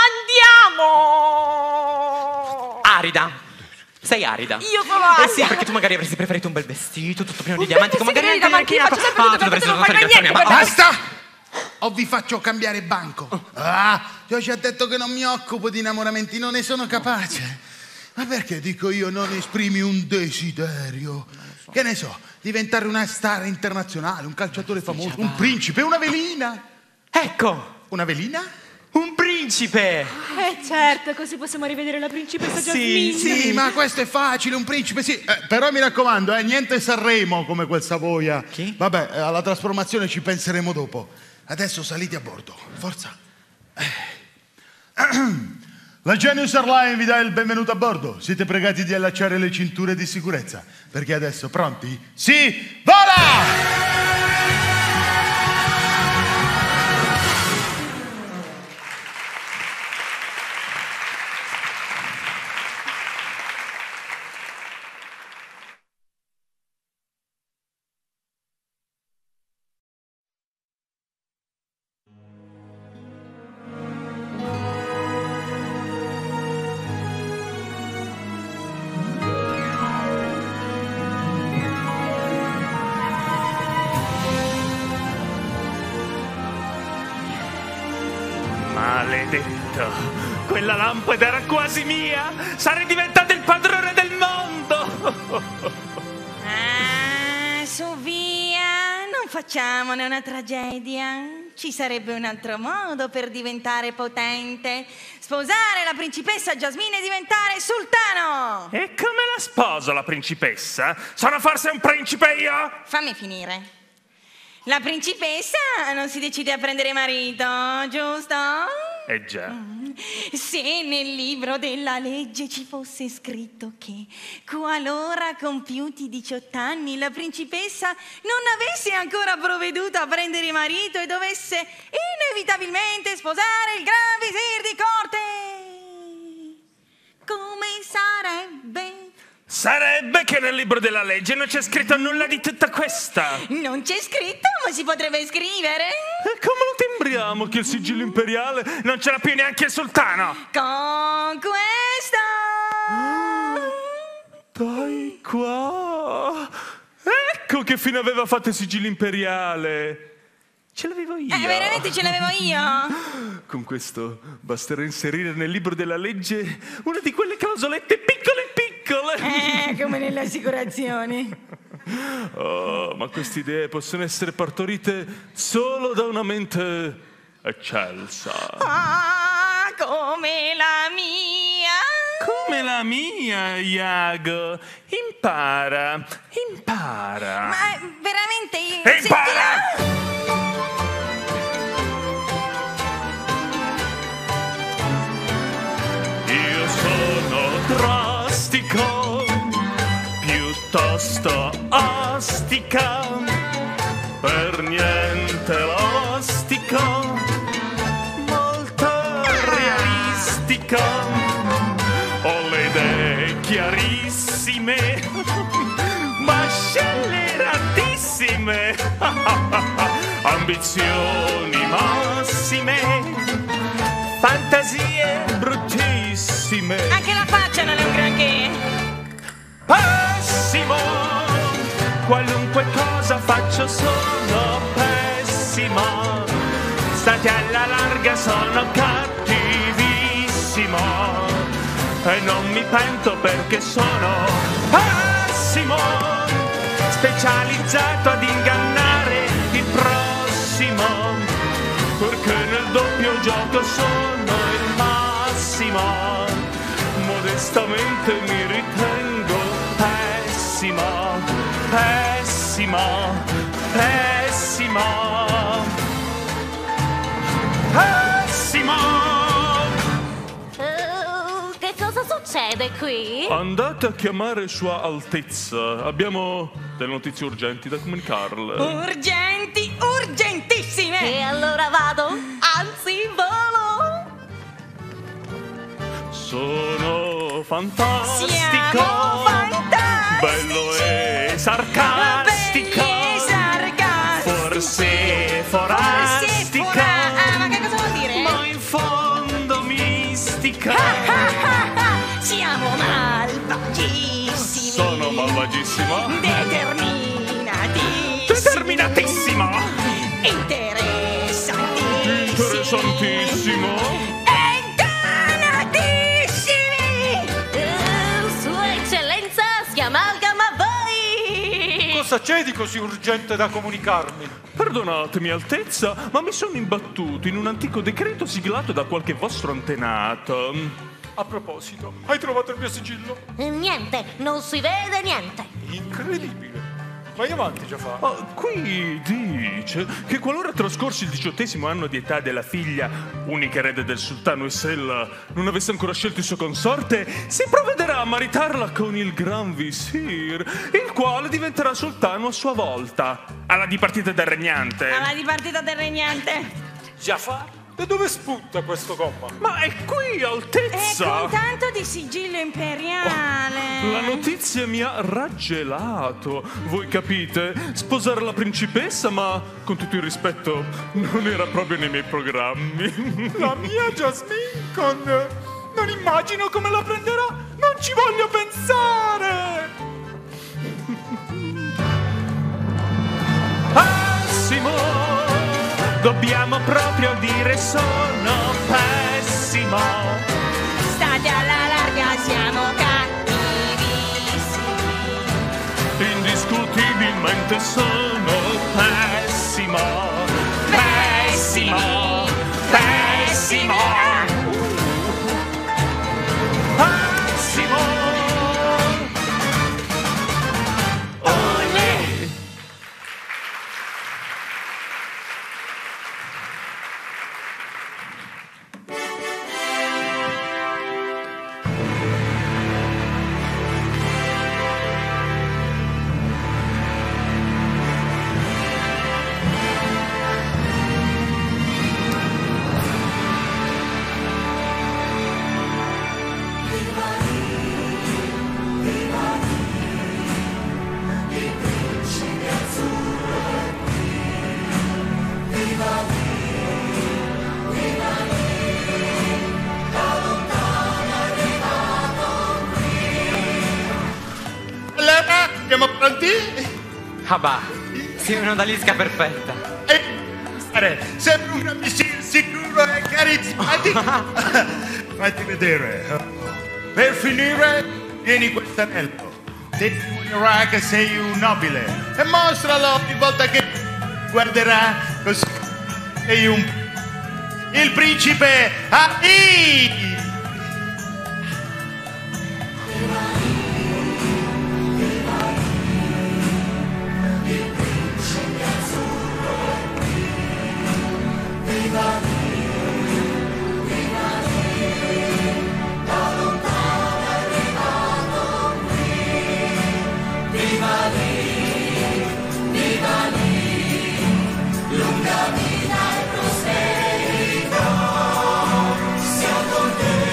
andiamo! Arida. Sei arida. Io sono arida. Sì, perché tu magari avresti preferito un bel vestito, tutto pieno di diamanti, come magari anche diamanti, faccio sempre tutto, tu dovresti non fare fai niente, Basta! O vi faccio cambiare banco. Io ci ho detto che non mi occupo di innamoramenti, non ne sono capace. Ma perché dico io non esprimi un desiderio? Che ne so, diventare una star internazionale, un calciatore famoso, un principe, una velina. Ecco! Una velina? Un principe! Certo, così possiamo rivedere la principessa Jasmine. Sì, ma questo è facile, un principe, sì. Però mi raccomando, niente Sanremo come quel Savoia. Chi? Vabbè, alla trasformazione ci penseremo dopo. Adesso salite a bordo, forza. La Genius Airline vi dà il benvenuto a bordo. Siete pregati di allacciare le cinture di sicurezza, perché adesso pronti? Si vola! Maledetto! Quella lampada era quasi mia! Sarei diventato il padrone del mondo! Su via, non facciamone una tragedia. Ci sarebbe un altro modo per diventare potente. Sposare la principessa Jasmine e diventare sultano! E come la sposo la principessa? Sono forse un principe io? Fammi finire. La principessa non si decide a prendere marito, giusto? Già. Se nel libro della legge ci fosse scritto che qualora compiuti 18 anni la principessa non avesse ancora provveduto a prendere marito e dovesse inevitabilmente sposare il gran visir di corte, come sarebbe? Sarebbe che nel libro della legge non c'è scritto nulla di tutta questa. Non c'è scritto, ma si potrebbe scrivere. E come lo timbriamo che il sigillo imperiale non ce l'ha più neanche il sultano? Con questo. Dai qua. Ecco che fine aveva fatto il sigillo imperiale. Ce l'avevo io. Veramente ce l'avevo io? Con questo basterà inserire nel libro della legge una di quelle clausolette piccole piccole. Come nelle assicurazioni. Oh, ma queste idee possono essere partorite solo da una mente eccelsa. Come la mia. Come la mia, Iago. Impara. Ma veramente io... Impara! Io sono drastico, piuttosto ostica, per niente elastico, fantastica, ho le idee chiarissime, ma scelleratissime, ambizioni massime, fantasie bruttissime. Anche la faccia non è un granché. Pessimo, qualunque cosa faccio sono pessimo. Stati alla larga, sono cattivissimo e non mi pento perché sono pessimo, specializzato ad ingannare il prossimo, perché nel doppio gioco sono il massimo. Modestamente mi ritengo pessimo, pessimo, pessimo, pessimo. Che cosa succede qui? Andate a chiamare Sua Altezza. Abbiamo delle notizie urgenti da comunicarle. Urgenti, urgentissime. E allora vado? Anzi, volo. Sono fantastico, Siamo fantastici, bello e sarcastico, belli e sarcastici, forse forastica, ma che cosa vuol dire? ma in fondo mistica. Siamo malvagissimi. Sono malvagissimo, determinatissimo, interessantissimo. Sua Eccellenza si amalgama a voi. Cosa c'è di così urgente da comunicarmi? Perdonatemi, Altezza, ma mi sono imbattuto in un antico decreto siglato da qualche vostro antenato. A proposito, hai trovato il mio sigillo? Niente, non si vede niente. Incredibile. Vai avanti, Giafar. Qui dice che qualora trascorso il 18° anno di età della figlia, unica erede del sultano Essella, non avesse ancora scelto il suo consorte, si provvederà a maritarla con il Gran Visir, il quale diventerà sultano a sua volta. Alla dipartita del regnante. Alla dipartita del regnante. Giafar? Da dove spunta questo comma? Ma è qui, Altezza! È con tanto di sigillo imperiale. La notizia mi ha raggelato. Voi capite? Sposare la principessa, ma con tutto il rispetto, non era proprio nei miei programmi. La mia Jasmine con... non immagino come la prenderà. Non ci voglio pensare. Pessimo! Dobbiamo proprio dire sono pessimo. State alla larga, siamo cattivissimi. Indiscutibilmente sono pessimo. Pessimo. Pessimo. Pessimo. Olè. Allora, siamo pronti? Ah bah, sei un'odalisca perfetta. Sembra un visir sicuro e carismatico. Fatti vedere. Per finire, tieni questo anello. Testimoniera che sei un nobile. E mostralo ogni volta che guarderà così. Sei il principe Ali! Lunga vita e prosperità, sia con te.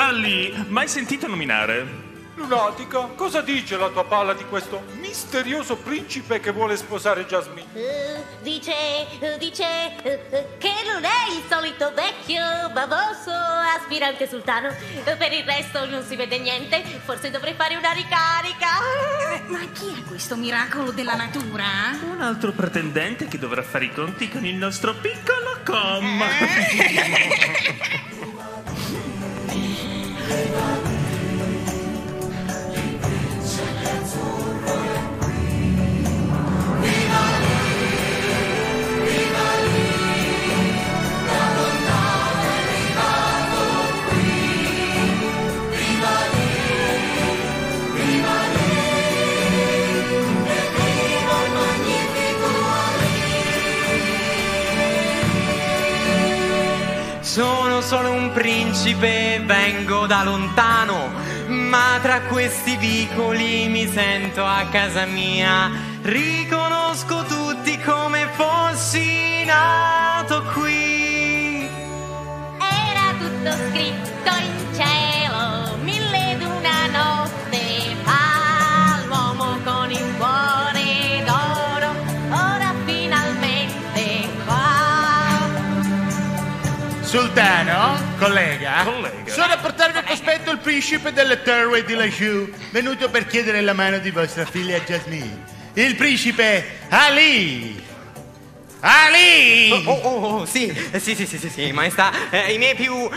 Ali, mai sentito nominare? Lunatica, cosa dice la tua palla di questo misterioso principe che vuole sposare Jasmine? Dice che non è il solito vecchio, baboso, aspirante sultano. Per il resto non si vede niente. Forse dovrei fare una ricarica. Ma chi è questo miracolo della natura? Un altro pretendente che dovrà fare i conti con il nostro piccolo com. Sono solo un principe, vengo da lontano, ma tra questi vicoli mi sento a casa mia. Riconosco tutti come fossi nato qui. Era tutto scritto in cielo, 1001 notte fa l'uomo con il cuore d'oro, ora finalmente qua. Sultano, collega, sono a portarvi a cospetto il principe delle terre di laggiù, venuto per chiedere la mano di vostra figlia Jasmine. Il principe Ali! Ali! Sì, maestà. I miei più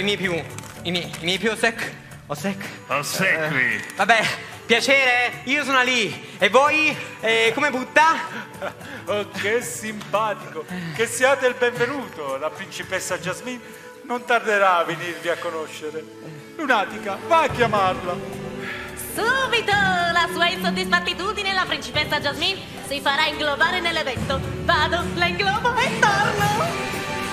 ossequi. Vabbè, piacere, io sono Ali. E voi, come butta? Oh, che simpatico. Che siate il benvenuto. La principessa Jasmine non tarderà a venirvi a conoscere. Lunatica, va a chiamarla. Subito la sua insoddisfattitudine, la principessa Jasmine si farà inglobare nell'evento. Vado, la inglobo e torno.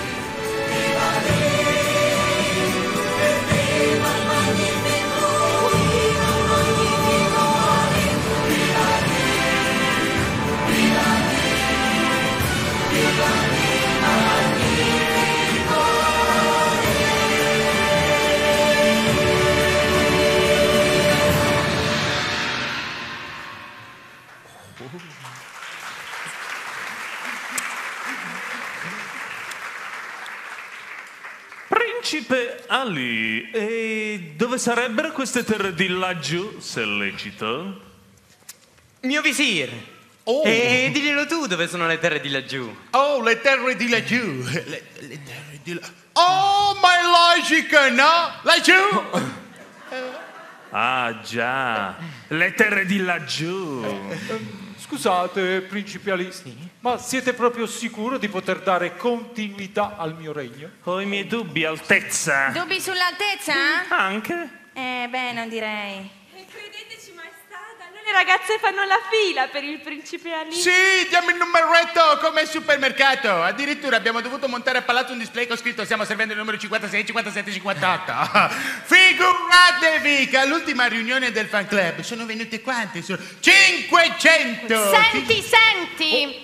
Principe Ali, e dove sarebbero queste terre di laggiù, se è lecito? Mio visir. E diglielo tu dove sono le terre di laggiù. Oh, le terre di laggiù. Le terre di laggiù. Oh, ma è logica, no? Laggiù. Ah, già. Le terre di laggiù. Scusate, principe Ali, ma siete proprio sicuro di poter dare continuità al mio regno? Ho i miei dubbi, altezza. Dubbi sull'altezza? Anche? Beh, non direi. Credeteci, maestà, da noi le ragazze fanno la fila per il principe Ali. Sì, diamo il numeretto come al supermercato. Addirittura abbiamo dovuto montare a palazzo un display con scritto stiamo servendo il numero 56, 57, 58. Figuratevi che all'ultima riunione del fan club sono venute quante? 500! Senti!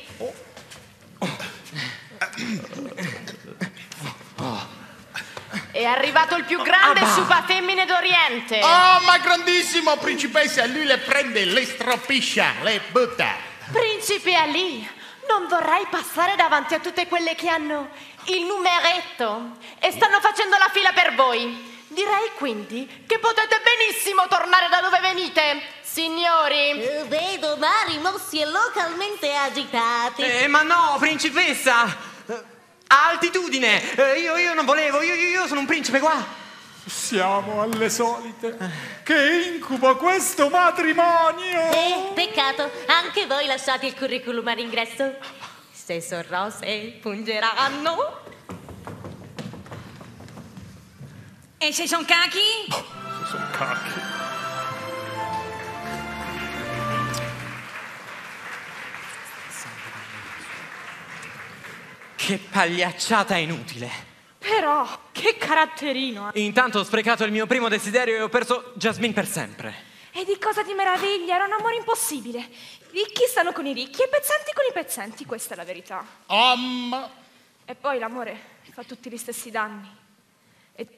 È arrivato il più grande supa femmine d'Oriente. Oh, ma grandissimo, principessa! Lui le prende, le stroppiscia, le butta. Principe Ali, non vorrei passare davanti a tutte quelle che hanno il numeretto e stanno facendo la fila per voi. Direi quindi che potete benissimo tornare da dove venite, signori. Vedo vari mossi e localmente agitati. Ma no, principessa! A altitudine! Io non volevo, io sono un principe qua! Siamo alle solite. Che incubo questo matrimonio! Peccato, anche voi lasciate il curriculum all'ingresso. Se son rose, pungeranno. E se son cachi? Se son cacchi. Che pagliacciata inutile! Però, che caratterino! Intanto ho sprecato il mio primo desiderio e ho perso Jasmine per sempre. E di cosa ti meraviglia? Era un amore impossibile. I ricchi stanno con i ricchi e i pezzenti con i pezzenti, questa è la verità. E poi l'amore fa tutti gli stessi danni. E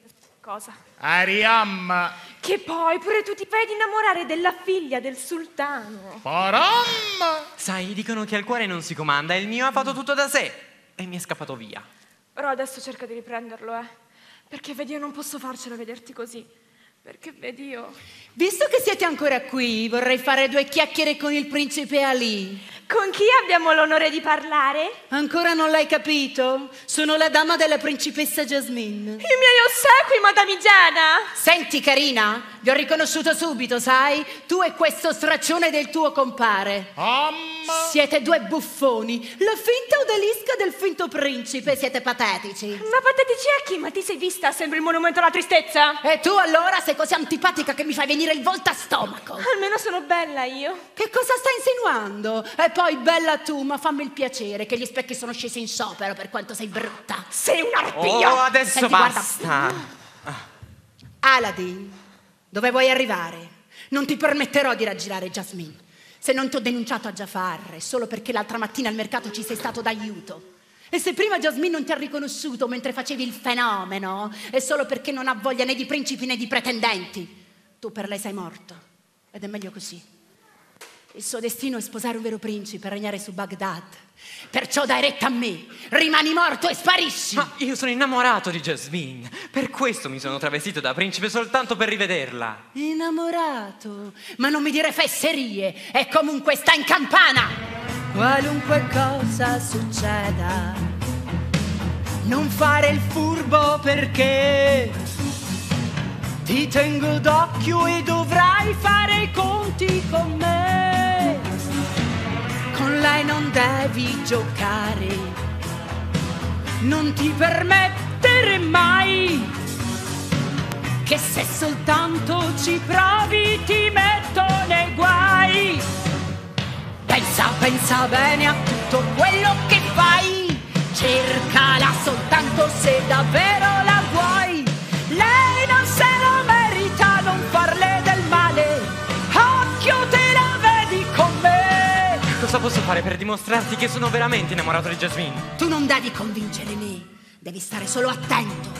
cosa. Ariam. Che poi pure tu ti vedi innamorare della figlia del sultano. Param. Sai, dicono che al cuore non si comanda e il mio ha fatto tutto da sé e mi è scappato via. Però adesso cerca di riprenderlo, perché vedi, io non posso farcela vederti così. Perché vedi io... Visto che siete ancora qui, vorrei fare 2 chiacchiere con il principe Ali. Con chi abbiamo l'onore di parlare? Ancora non l'hai capito? Sono la dama della principessa Jasmine. I miei ossequi, madamigiana! Senti, carina, vi ho riconosciuto subito, sai? Tu e questo straccione del tuo compare. Siete 2 buffoni. La finta odalisca del finto principe. Siete patetici. Ma patetici a chi? Ma ti sei vista? Sembri il monumento alla tristezza. E tu allora sei così antipatica che mi fai venire il volto a stomaco. Almeno sono bella io. Che cosa stai insinuando? E poi bella tu, ma fammi il piacere che gli specchi sono scesi in sciopero per quanto sei brutta. Sei un'arpia. Oh, adesso Senti, basta. Aladdin, dove vuoi arrivare? Non ti permetterò di raggirare Jasmine. Se non ti ho denunciato a Jafar è solo perché l'altra mattina al mercato ci sei stato d'aiuto. E se prima Jasmine non ti ha riconosciuto mentre facevi il fenomeno è solo perché non ha voglia né di principi né di pretendenti. Tu per lei sei morto ed è meglio così. Il suo destino è sposare un vero principe e regnare su Baghdad. Perciò dai retta a me, rimani morto e sparisci. Ma io sono innamorato di Jasmine. Per questo mi sono travestito da principe soltanto per rivederla. Innamorato? Ma non mi dire fesserie. E comunque sta in campana. Qualunque cosa succeda, non fare il furbo perché ti tengo d'occhio e dovrai fare i conti con me. Con lei non devi giocare, non ti permettere mai che se soltanto ci provi ti metto nei guai. Pensa bene a tutto quello che fai, cercala soltanto se davvero la vuoi. Lei non se lo merita, non farle del male, occhio te la vedi con me. Cosa posso fare per dimostrarti che sono veramente innamorato di Jasmine? Tu non devi convincere me, devi stare solo attento.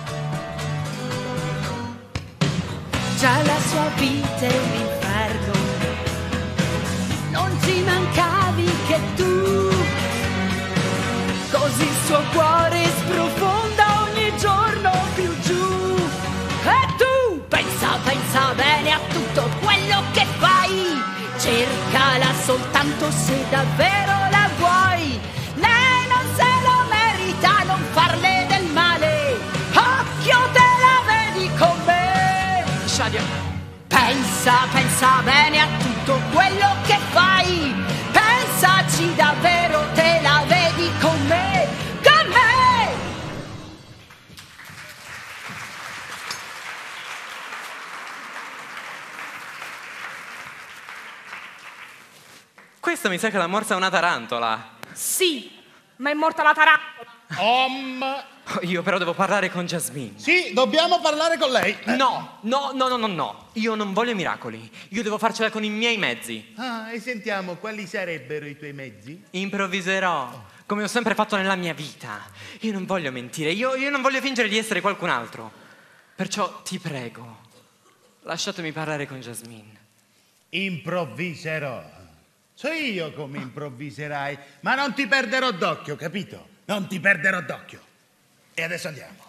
Già la sua vita è un inferno, non ci mancavi che tu, così il suo cuore sprofonda ogni giorno più giù. E tu pensa bene a tutto quello che fai, cercala soltanto se davvero la vuoi. Lei non se lo merita, non farle del male, occhio te la vedi con me. Shadia. Pensa bene a tutto quello che fai, pensaci davvero, te la vedi con me, con me! Questo mi sa che l'ha morsa una tarantola. Sì, ma è morta la tarantola. Io però devo parlare con Jasmine. Sì, dobbiamo parlare con lei. No. Io non voglio miracoli. Io devo farcela con i miei mezzi. Ah, e sentiamo quali sarebbero i tuoi mezzi? Improvviserò, come ho sempre fatto nella mia vita. Io non voglio mentire, io non voglio fingere di essere qualcun altro. Perciò ti prego, lasciatemi parlare con Jasmine. Improvviserò. So io come improvviserai, ma non ti perderò d'occhio, capito? Non ti perderò d'occhio. E adesso andiamo.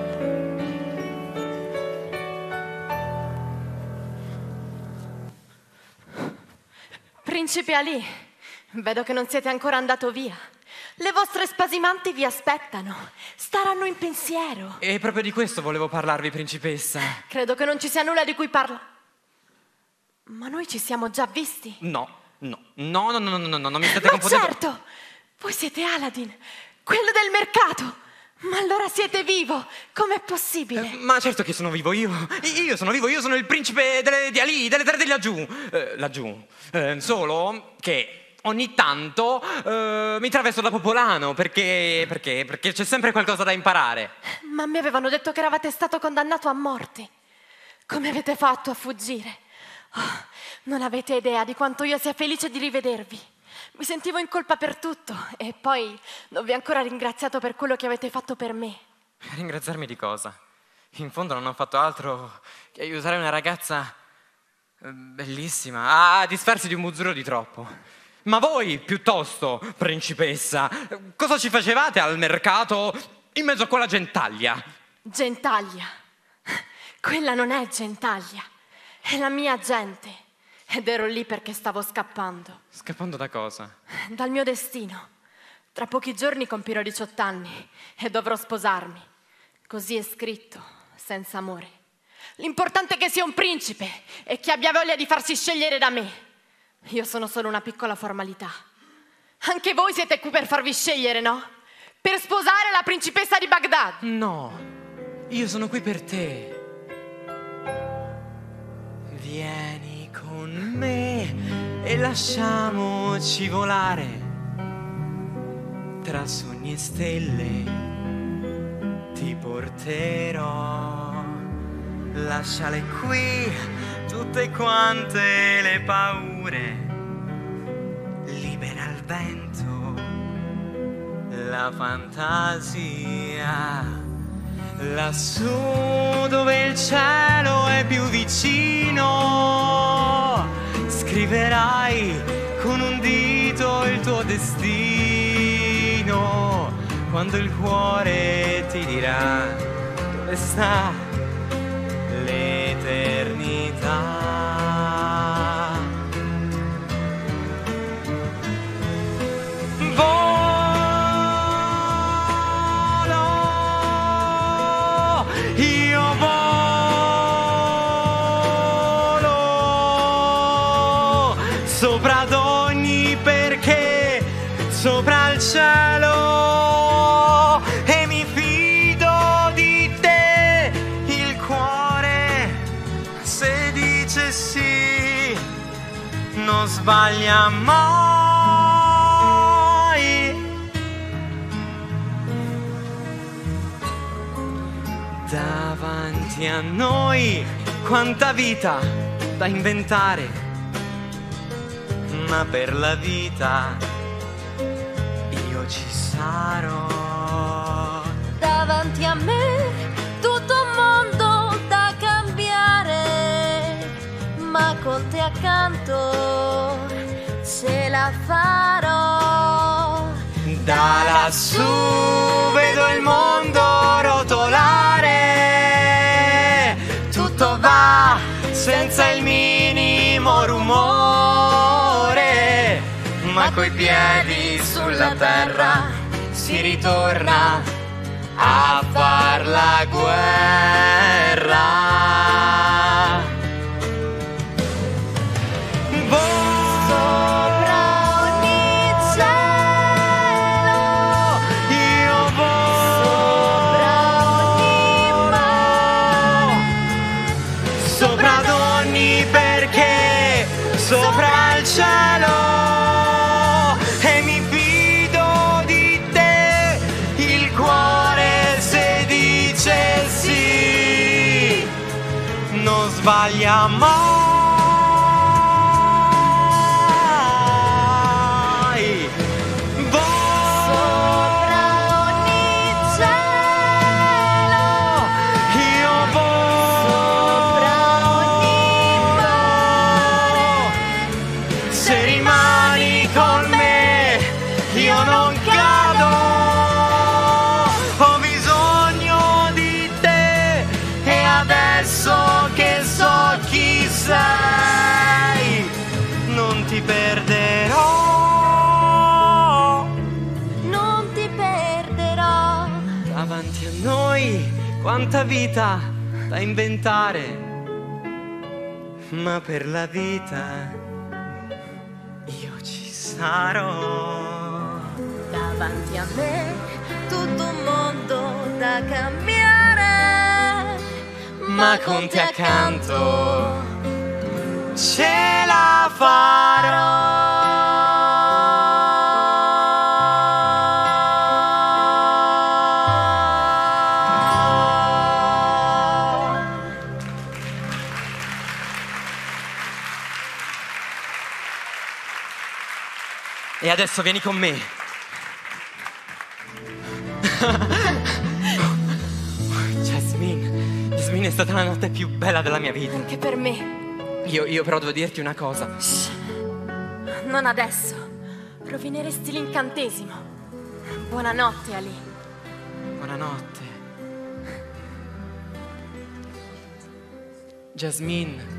Principe Ali, vedo che non siete ancora andato via. Le vostre spasimanti vi aspettano. Staranno in pensiero. E proprio di questo volevo parlarvi, principessa. Credo che non ci sia nulla di cui parlare. Ma noi ci siamo già visti. No, non mi state confondendo. Certo, voi siete Aladdin, quello del mercato. Ma allora siete vivo, com'è possibile? Ma certo che sono vivo io. Io sono vivo, io sono il principe di Ali, delle terre di laggiù. Solo che ogni tanto mi travesto da popolano perché c'è sempre qualcosa da imparare. Ma mi avevano detto che eravate stato condannato a morte. Come avete fatto a fuggire? Oh, non avete idea di quanto io sia felice di rivedervi. Mi sentivo in colpa per tutto e poi non vi ho ancora ringraziato per quello che avete fatto per me. Ringraziarmi di cosa? In fondo non ho fatto altro che aiutare una ragazza bellissima a disfarsi di un muzzuro di troppo. Ma voi, piuttosto, principessa, cosa ci facevate al mercato in mezzo a quella gentaglia? Gentaglia? Quella non è gentaglia, è la mia gente. Ed ero lì perché stavo scappando. Scappando da cosa? Dal mio destino. Tra pochi giorni compirò 18 anni e dovrò sposarmi. Così è scritto, senza amore. L'importante è che sia un principe e che abbia voglia di farsi scegliere da me. Io sono solo una piccola formalità. Anche voi siete qui per farvi scegliere, no? Per sposare la principessa di Baghdad. No, io sono qui per te. Vieni con me e lasciamoci volare tra sogni e stelle. Ti porterò, lasciale qui tutte quante le paure, libera il vento, la fantasia, lassù dove il cielo è più vicino, scriverai con un dito il tuo destino, quando il cuore ti dirà dove sta l'eternità. Io volo sopra ad ogni perché, sopra il cielo, e mi fido di te. Il cuore, se dice sì, non sbaglia mai. Davanti a noi quanta vita da inventare, ma per la vita io ci sarò. Davanti a me tutto un mondo da cambiare, ma con te accanto ce la farò. Da lassù vedo il mondo rotolare, tutto va senza il minimo rumore, ma coi piedi sulla terra si ritorna a far la guerra. Sopra il cielo, e mi fido di te. Il cuore, se dice sì, non sbaglia mai. Sopra ogni cielo, io sopra ogni mare. Se rimani con me, io non cado. Ho bisogno di te, e adesso che so chi sei, non ti perderò. Non ti perderò. Davanti a noi quanta vita da inventare, ma per la vita io ci sarò. Davanti a me tutto un mondo da cambiare, Ma con te accanto ce la farò. E adesso vieni con me. Jasmine, è stata la notte più bella della mia vita. Anche per me. Io però devo dirti una cosa. Shh. Non adesso. Rovineresti l'incantesimo. Buonanotte, Ali. Buonanotte. Jasmine.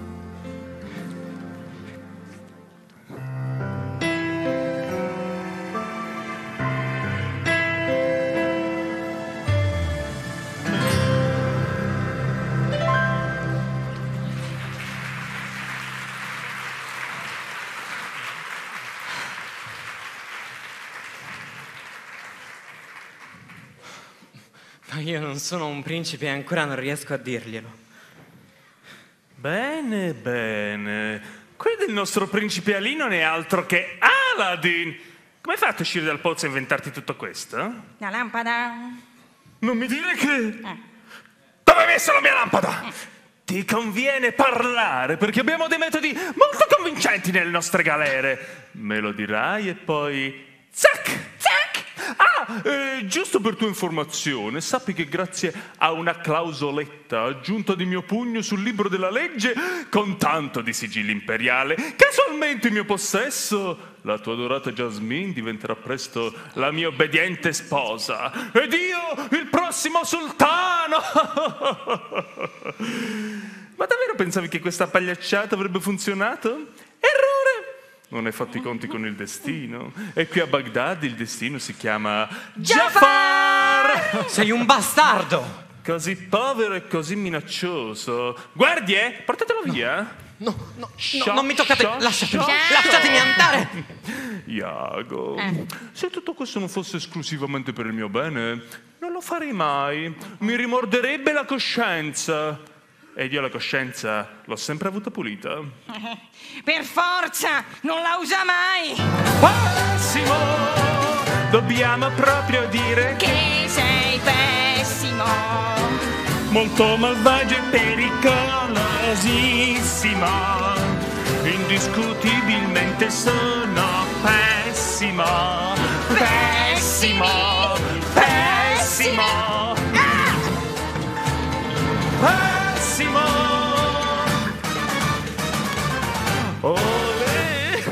Ma io non sono un principe e ancora non riesco a dirglielo. Bene, bene. Quello del nostro principe Ali non è altro che Aladdin. Come hai fatto a uscire dal pozzo e inventarti tutto questo? La lampada. Non mi dire che... Dove hai messo la mia lampada? Ti conviene parlare perché abbiamo dei metodi molto convincenti nelle nostre galere. Me lo dirai e poi... Zac! Zac! Giusto per tua informazione, sappi che grazie a una clausoletta aggiunta di mio pugno sul libro della legge, con tanto di sigillo imperiale, casualmente in mio possesso, la tua adorata Jasmine diventerà presto la mia obbediente sposa ed io il prossimo sultano. Ma davvero pensavi che questa pagliacciata avrebbe funzionato? Errore! Non hai fatto i conti con il destino. E qui a Baghdad il destino si chiama Jafar! Sei un bastardo! Così povero e così minaccioso. Guardie, portatelo via. No, non mi toccate. Lasciatemi andare. Iago, se tutto questo non fosse esclusivamente per il mio bene, non lo farei mai. Mi rimorderebbe la coscienza. Ed io la coscienza l'ho sempre avuta pulita. Per forza, non la usa mai. Pessimo, dobbiamo proprio dire che sei pessimo. Molto malvagio e pericolosissimo. Indiscutibilmente sono pessimo. Pessimo, pessimo. Pessimo. Olè.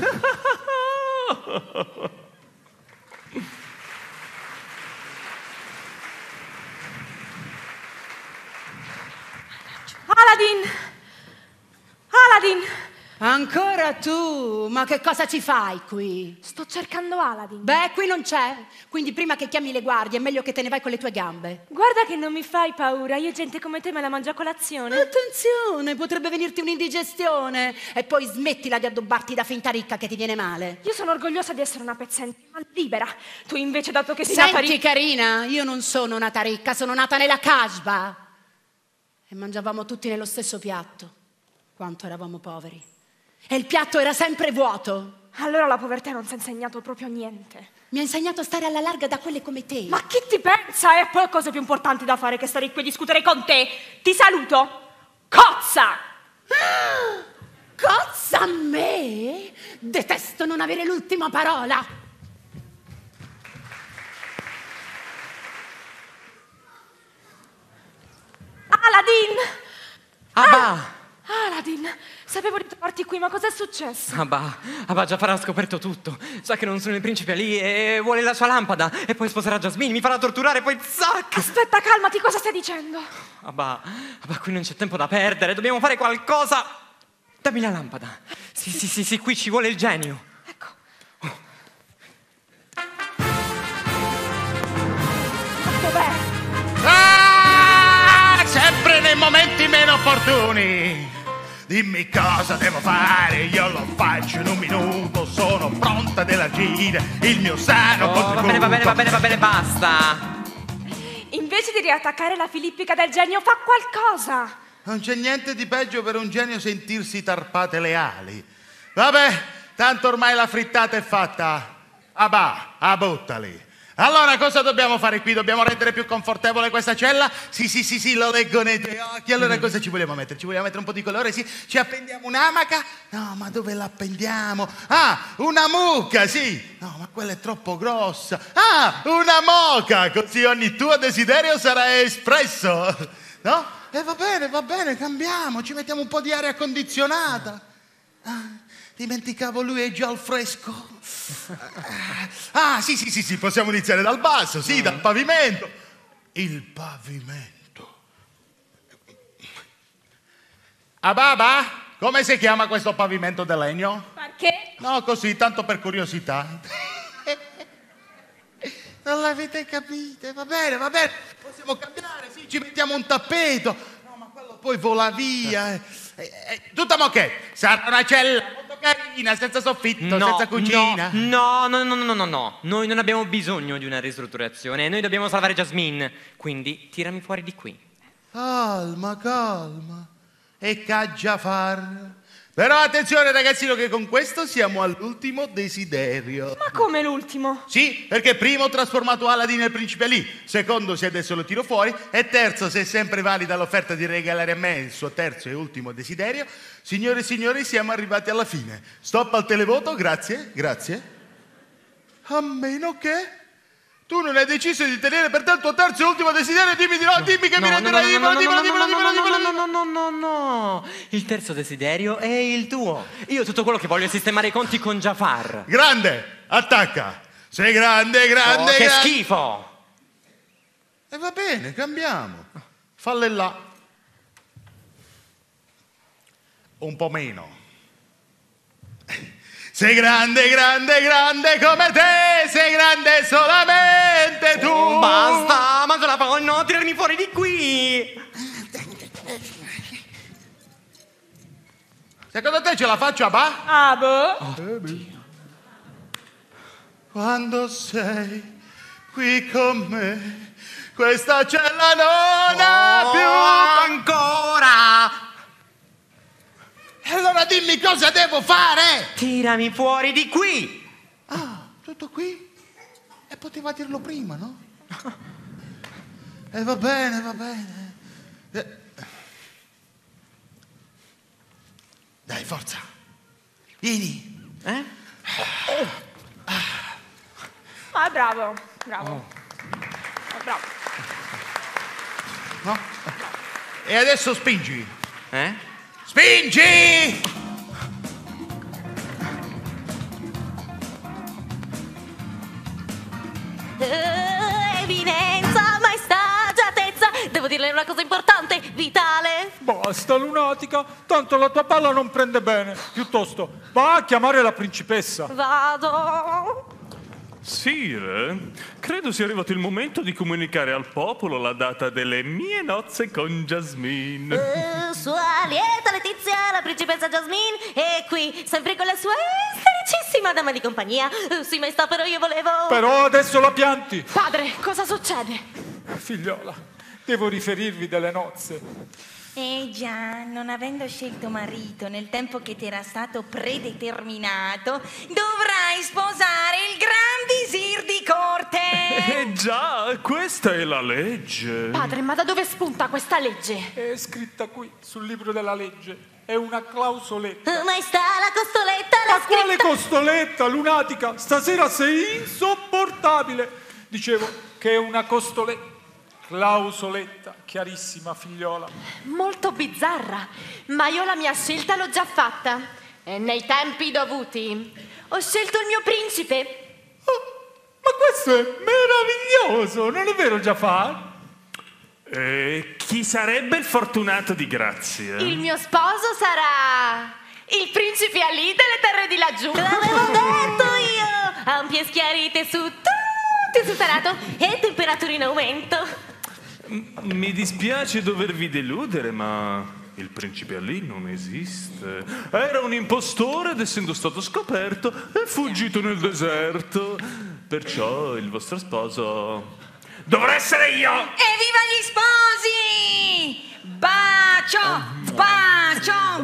Aladdin! Aladdin! Ancora tu? Ma che cosa ci fai qui? Sto cercando Aladdin. Beh, qui non c'è. Quindi prima che chiami le guardie è meglio che te ne vai con le tue gambe. Guarda che non mi fai paura, io gente come te me la mangio a colazione. Attenzione, potrebbe venirti un'indigestione. E poi smettila di addobbarti da finta ricca che ti viene male. Io sono orgogliosa di essere una pezzente, ma libera. Tu invece, dato che sei Senti, nata ricca... carina, io non sono nata ricca, sono nata nella casba. E mangiavamo tutti nello stesso piatto. Quanto eravamo poveri. E il piatto era sempre vuoto. Allora la povertà non si è insegnato proprio niente. Mi ha insegnato a stare alla larga da quelle come te. Ma chi ti pensa? E poi ho cose più importanti da fare che stare qui a discutere con te. Ti saluto. Cozza! Cozza a me? Detesto non avere l'ultima parola. Aladdin! Abba! Aladdin, sapevo di trovarti qui, ma cos'è successo? Abba, Jafar ha scoperto tutto. Sa che non sono il principe lì e vuole la sua lampada. E poi sposerà Jasmine, mi farà torturare, poi zac! Aspetta, calmati, cosa stai dicendo? Abba, qui non c'è tempo da perdere, dobbiamo fare qualcosa. Dammi la lampada. Sì, qui ci vuole il genio. Ecco. Dov'è? Sempre nei momenti meno opportuni. Dimmi cosa devo fare, io lo faccio in un minuto. Sono pronta ad elargire il mio sano contributo. Va bene, basta. Invece di riattaccare la filippica del genio, fa qualcosa. Non c'è niente di peggio per un genio sentirsi tarpate le ali. Vabbè, tanto ormai la frittata è fatta. Buttali. Allora, cosa dobbiamo fare qui? Dobbiamo rendere più confortevole questa cella? Sì, lo leggo nei tuoi occhi. Allora, cosa ci vogliamo mettere? Ci vogliamo mettere un po' di colore? Sì. Ci appendiamo un'amaca? No, ma dove l'appendiamo? Una mucca, sì. No, ma quella è troppo grossa. Una moca, così ogni tuo desiderio sarà espresso. no? E va bene, cambiamo, ci mettiamo un po' di aria condizionata. Dimenticavo, lui è già al fresco. Sì, possiamo iniziare dal basso, sì, dal pavimento. Il pavimento. Baba, come si chiama questo pavimento di legno? Perché? No, così, tanto per curiosità. Non l'avete capito? Va bene, possiamo cambiare, sì, ci mettiamo un tappeto. No, ma quello poi vola via. Tutto ok. Sarà una cella molto carina, senza soffitto, senza cucina. No. Noi non abbiamo bisogno di una ristrutturazione. Noi dobbiamo salvare Jasmine. Quindi tirami fuori di qui. Calma. E caggia far. Però attenzione ragazzino che con questo siamo all'ultimo desiderio. Ma come l'ultimo? Sì, perché primo ho trasformato Aladdin nel principe lì, secondo se adesso lo tiro fuori e terzo se è sempre valida l'offerta di regalare a me il suo terzo e ultimo desiderio. Signore e signori, siamo arrivati alla fine. Stop al televoto, grazie. A meno che tu non hai deciso di tenere per te il tuo terzo e ultimo desiderio, dimmi di no, dimmi che mi renderai libero, No, il terzo desiderio è il tuo. Io tutto quello che voglio è sistemare i conti con Jafar. Grande, attacca. Sei grande. Che schifo. E va bene, cambiamo. Falle là. Un po' meno. Sei grande come te, sei grande solamente tu. Basta, ma la puoi no, tirarmi fuori di qui. Secondo te ce la faccio, Abba? Quando sei qui con me, questa cella non ha più ancora. Allora dimmi cosa devo fare! Tirami fuori di qui! Tutto qui? E poteva dirlo prima, no? Va bene. Dai, forza! Vieni! Ah, bravo. No? E adesso spingi! Spingi! Eminenza, maestà, agiatezza, devo dirle una cosa importante, vitale. Basta, lunatica, tanto la tua palla non prende bene. Piuttosto, va a chiamare la principessa. Vado. Sire, credo sia arrivato il momento di comunicare al popolo la data delle mie nozze con Jasmine. Sua lieta Letizia, la principessa Jasmine, è qui, sempre con la sua estericissima dama di compagnia. Sì, maestà, però io volevo... Però adesso la pianti. Padre, cosa succede? Figliola, devo riferirvi delle nozze. Già, non avendo scelto marito nel tempo che ti era stato predeterminato, dovrai sposare il gran visir di corte. Già, questa è la legge. Padre, ma da dove spunta questa legge? È scritta qui, sul libro della legge. È una clausoletta. Maestà, la costoletta, Ma quale costoletta, lunatica? Stasera sei insopportabile. Dicevo che è una costoletta. Clausoletta, chiarissima, figliola. Molto bizzarra, ma io la mia scelta l'ho già fatta. E nei tempi dovuti ho scelto il mio principe. Ma questo è meraviglioso, non è vero, Jafar? Chi sarebbe il fortunato di Grazia? Il mio sposo sarà il principe Ali delle terre di laggiù. L'avevo detto io! Ampie schiarite su tutto il tarato e temperature in aumento. Mi dispiace dovervi deludere, ma il principe Ali non esiste. Era un impostore ed essendo stato scoperto è fuggito nel deserto. Perciò il vostro sposo dovrà essere io! Evviva gli sposi! Bacio! Basta!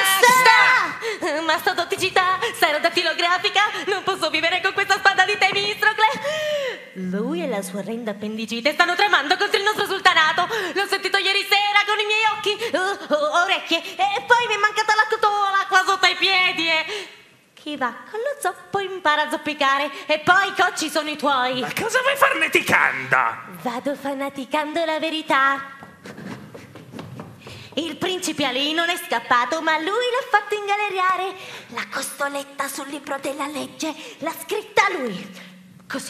Ma sto dotticità, sarò dattilografica, non posso vivere con questa spada di Temistocle. Lui e la sua orrenda appendicite stanno tremando contro il nostro sultanato. L'ho sentito ieri sera con i miei occhi, orecchie, e poi mi è mancata la cotola qua sotto ai piedi. Chi va con lo zoppo impara a zoppicare, e poi i cocci sono i tuoi. Ma cosa vuoi farneticando? Vado fanaticando la verità. Il principe Ali non è scappato, ma lui l'ha fatto ingaleriare. La costoletta sul libro della legge l'ha scritta lui. Così.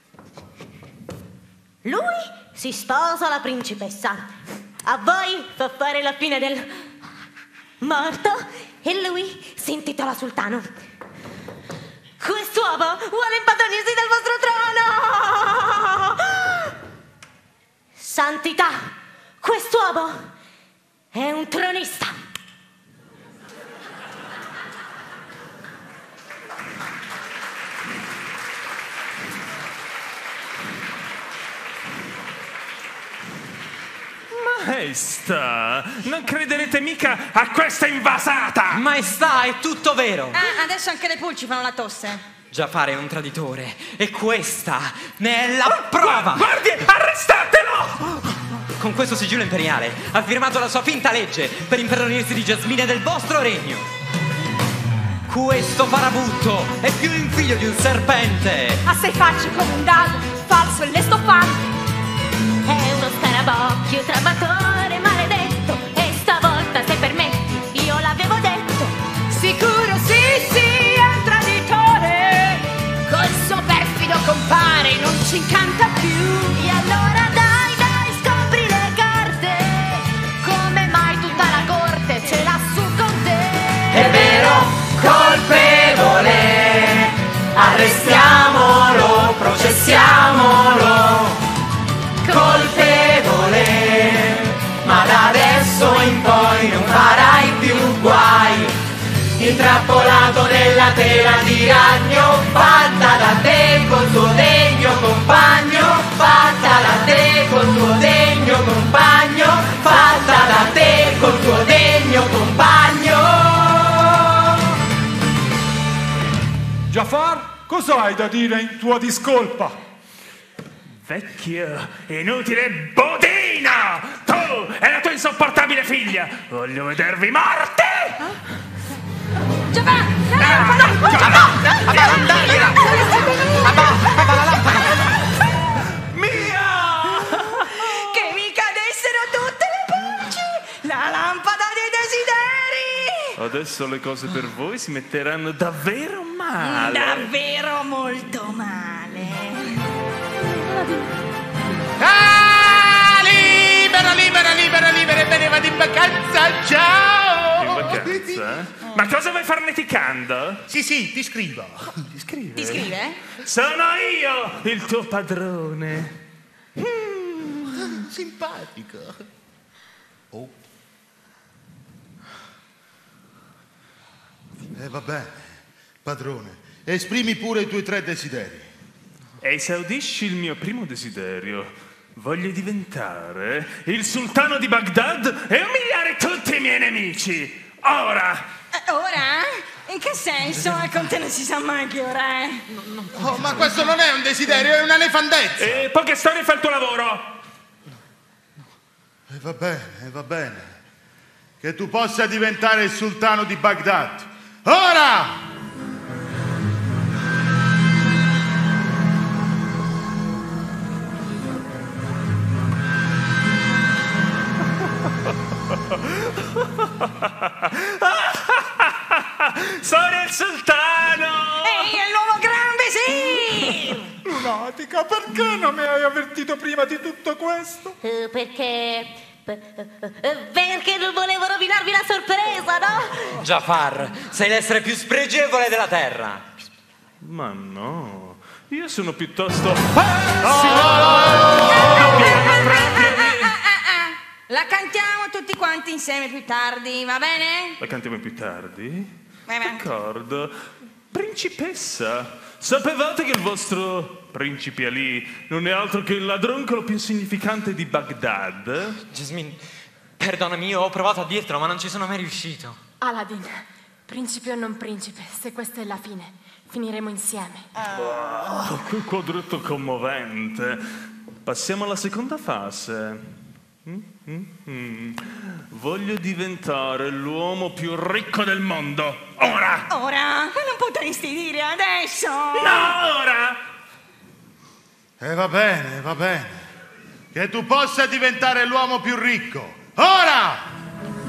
Lui si sposa la principessa. A voi fa fare la fine del morto e lui si intitola sultano. Quest'uomo vuole impadronirsi del vostro trono! Santità, quest'uomo è un tronista. Maestà, non crederete mica a questa invasata! Maestà, è tutto vero! Ah, adesso anche le pulci fanno la tosse. Jafar è un traditore e questa ne è la prova! Guardi, arrestatelo! Con questo sigillo imperiale ha firmato la sua finta legge per impadronirsi di Jasmine del vostro regno. Questo farabutto è più un figlio di un serpente. Ha sei facce come un dado, falso e lestofante. È uno scarabocchio trabbatore maledetto. E stavolta, se permetti, io l'avevo detto. Sicuro sì, è un traditore. Col suo perfido compare, non ci incanta più. E allora dai, scopri le carte. Come mai tutta la corte ce l'ha su con te? È vero, colpevole, arrestiamolo, processiamolo. Colpevole, ma da adesso in poi non farai più guai. Intrappolato nella tela di ragno, fatta da te col tuo degno compagno, fatta da te col tuo degno compagno, fatta da te col tuo degno compagno. Jafar, cosa hai da dire in tua discolpa? Vecchio, inutile budino! Tu e la tua insopportabile figlia! Voglio vedervi morti! Mia! Che mi cadessero tutte le pulci! La lampada dei desideri! Adesso le cose per voi si metteranno davvero male. Davvero molto male. Ah, libera, libera, libera, libera, e me ne vado in vacanza, ciao! In vacanza? Ma cosa vuoi far neticando? Sì, ti scrivo. Ti scrive? Ti scrive? Sono io il tuo padrone. Simpatico. Oh. Va bene, padrone, esprimi pure i tuoi 3 desideri. Esaudisci il mio primo desiderio. Voglio diventare il sultano di Baghdad e umiliare tutti i miei nemici. Ora! Ora? In che senso? Con te non si sa mai che ora è. Oh, ma questo non è un desiderio, è una nefandezza. E poche storie fa il tuo lavoro. E va bene. Che tu possa diventare il sultano di Baghdad. Ora! Sono il sultano! Ehi, è il nuovo Gran Visir! Lunatica, perché non mi hai avvertito prima di tutto questo? Perché non volevo rovinarvi la sorpresa, no? Jafar, sei l'essere più spregevole della terra. Ma no, io sono piuttosto... La cantiamo tutti quanti insieme più tardi, va bene? La cantiamo più tardi? Vai avanti. D'accordo. Principessa, sapevate che il vostro principe Ali non è altro che il ladroncolo più insignificante di Baghdad? Jasmine, perdonami, io ho provato a dirtelo, ma non ci sono mai riuscito. Aladdin, principe o non principe, se questa è la fine, finiremo insieme. Oh, che quadretto commovente. Passiamo alla seconda fase. Voglio diventare l'uomo più ricco del mondo. Ora! Ora? Ma non potresti dire adesso? No, ora! E va bene. Che tu possa diventare l'uomo più ricco. Ora!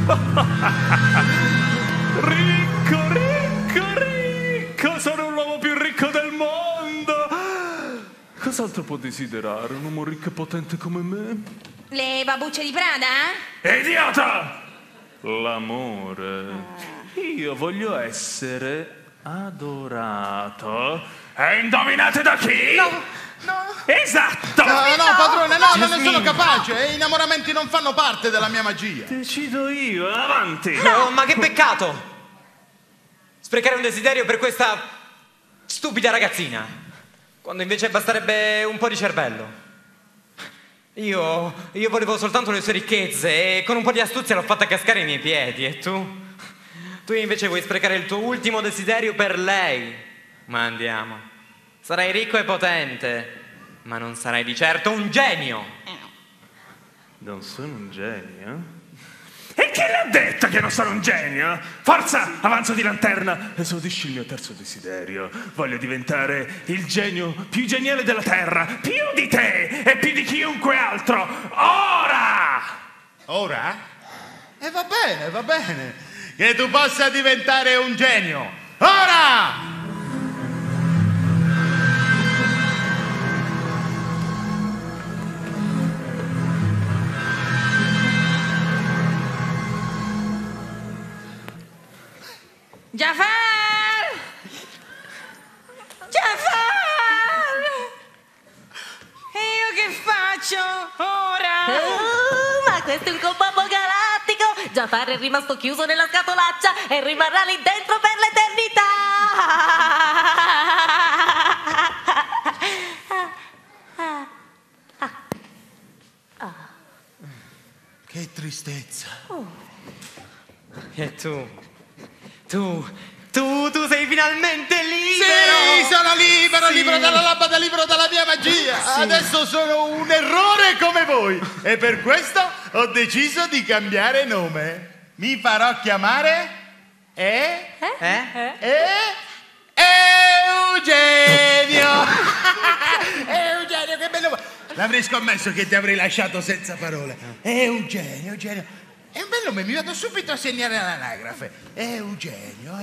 Ricco, ricco, ricco! Sono l'uomo più ricco del mondo! Cos'altro può desiderare un uomo ricco e potente come me? Le babbucce di Prada? Idiota! L'amore. Io voglio essere adorato. E indovinate da chi? No. Esatto! No, padrone, no, non ne sono capace. E innamoramenti non fanno parte della mia magia. Decido io, avanti! No, ma che peccato! Sprecare un desiderio per questa stupida ragazzina, quando invece basterebbe un po' di cervello. Io volevo soltanto le sue ricchezze e con un po' di astuzia l'ho fatta cascare ai miei piedi. E tu? Tu invece vuoi sprecare il tuo ultimo desiderio per lei. Ma andiamo. Sarai ricco e potente, ma non sarai di certo un genio. Non sono un genio? E chi l'ha detto che non sono un genio? Forza, avanzo di lanterna, esaudisci il mio terzo desiderio. Voglio diventare il genio più geniale della terra, più di te e più di chiunque altro. Ora! Ora? Va bene. Che tu possa diventare un genio. Ora! Jafar! E io che faccio ora? Ma questo è un colpo galattico! Jafar è rimasto chiuso nella scatolaccia e rimarrà lì dentro per l'eternità! Che tristezza. E tu sei finalmente libero! Sì, sono libero dalla lampada, libero dalla mia magia. Sì. Adesso sono un errore come voi e per questo ho deciso di cambiare nome. Mi farò chiamare Eugenio. Eugenio, che bello. L'avrei scommesso che ti avrei lasciato senza parole. Eugenio. È un bel nome, mi vado subito a segnare l'anagrafe. Eugenio.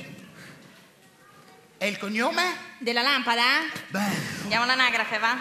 E il cognome? Della lampada? Beh. Andiamo all'anagrafe, va?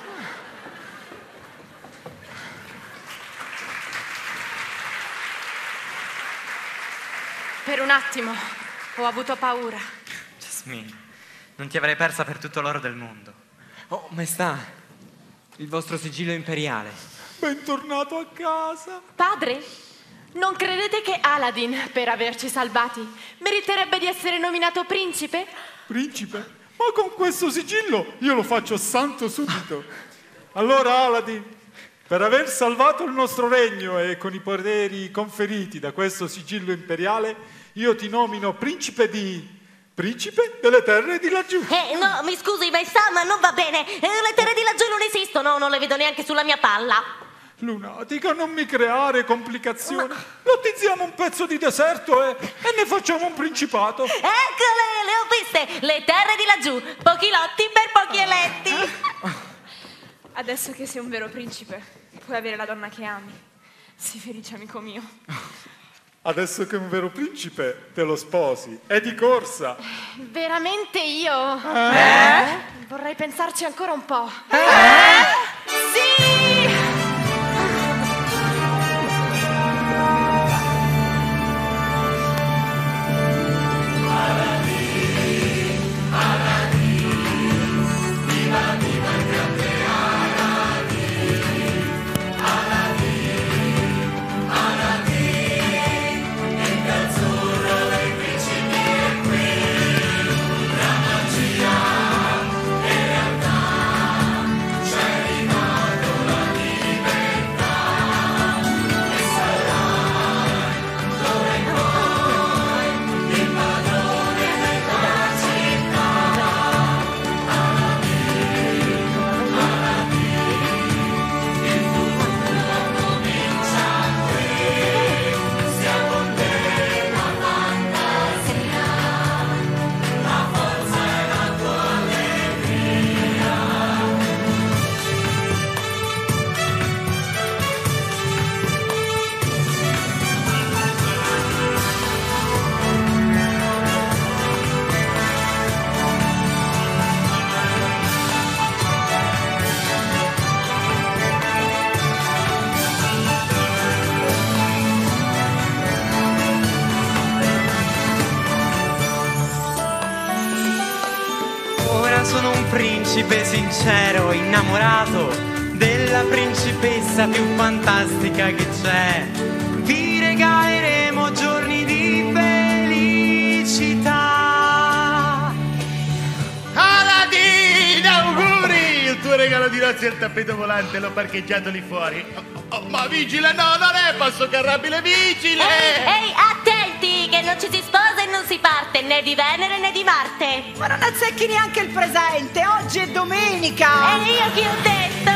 Per un attimo ho avuto paura. Jasmine, non ti avrei persa per tutto l'oro del mondo. Oh, maestà, il vostro sigillo imperiale. Bentornato a casa. Padre? Non credete che Aladdin, per averci salvati, meriterebbe di essere nominato principe? Principe? Ma con questo sigillo io lo faccio santo subito. Allora, Aladdin, per aver salvato il nostro regno e con i poteri conferiti da questo sigillo imperiale, io ti nomino principe delle terre di laggiù. No, mi scusi, maestà, ma non va bene. Le terre di laggiù non esistono, non le vedo neanche sulla mia palla. Lunatica, non mi creare complicazioni. Lottizziamo un pezzo di deserto e ne facciamo un principato. Eccole, le ho viste, le terre di laggiù. Pochi lotti per pochi eletti. Adesso che sei un vero principe, puoi avere la donna che ami. Sii felice, amico mio. Adesso che è un vero principe, te lo sposi. È di corsa. Veramente io? Vorrei pensarci ancora un po'. Sì! sono un principe sincero, innamorato della principessa più fantastica che c'è. Vi regaleremo giorni di felicità. Aladdin, auguri! Il tuo regalo di nozze è il tappeto volante, l'ho parcheggiato lì fuori. Ma vigile, no, non è passo carrabile, vigile! Ehi, attenti, che non ci si sposa e non si parte, né di Venere né di Marte. Ma non azzecchi neanche il presente, oggi è domenica! E io chi ho detto?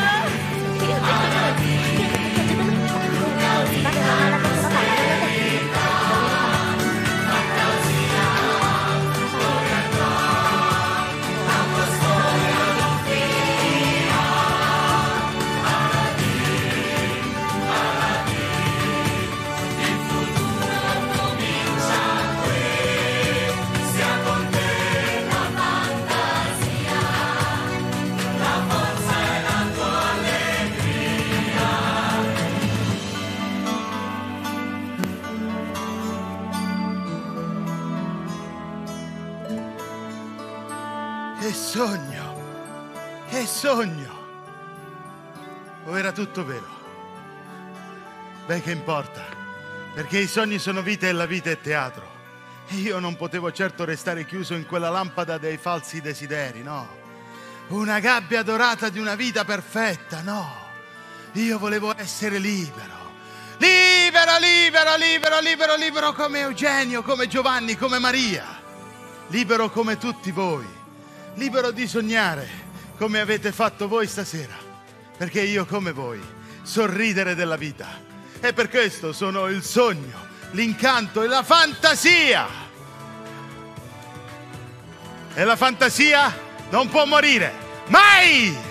Che sogno! O era tutto vero? Beh, che importa, perché i sogni sono vita e la vita è teatro. E io non potevo certo restare chiuso in quella lampada dei falsi desideri, no. Una gabbia dorata di una vita perfetta, no. Io volevo essere libero. Libero, libero, libero, libero, libero come Eugenio, come Giovanni, come Maria. Libero come tutti voi. Libero di sognare, come avete fatto voi stasera. Perché io, come voi, so ridere della vita. E per questo sono il sogno, l'incanto e la fantasia. E la fantasia non può morire, mai!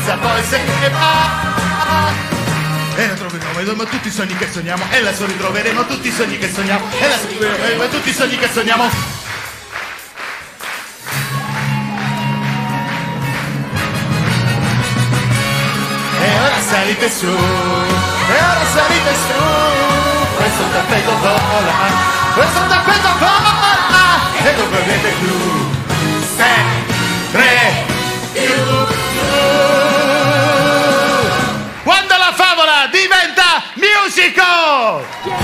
pizza, poi se ne va. E la troveremo, ma tutti i sogni che sogniamo, e la ritroveremo tutti i sogni che sogniamo, e la ritroveremo tutti i sogni che sogniamo. E ora salite su, e ora salite su, questo tappeto vola, questo tappeto vola, e non perdete più, sempre più. Quando la favola diventa musical!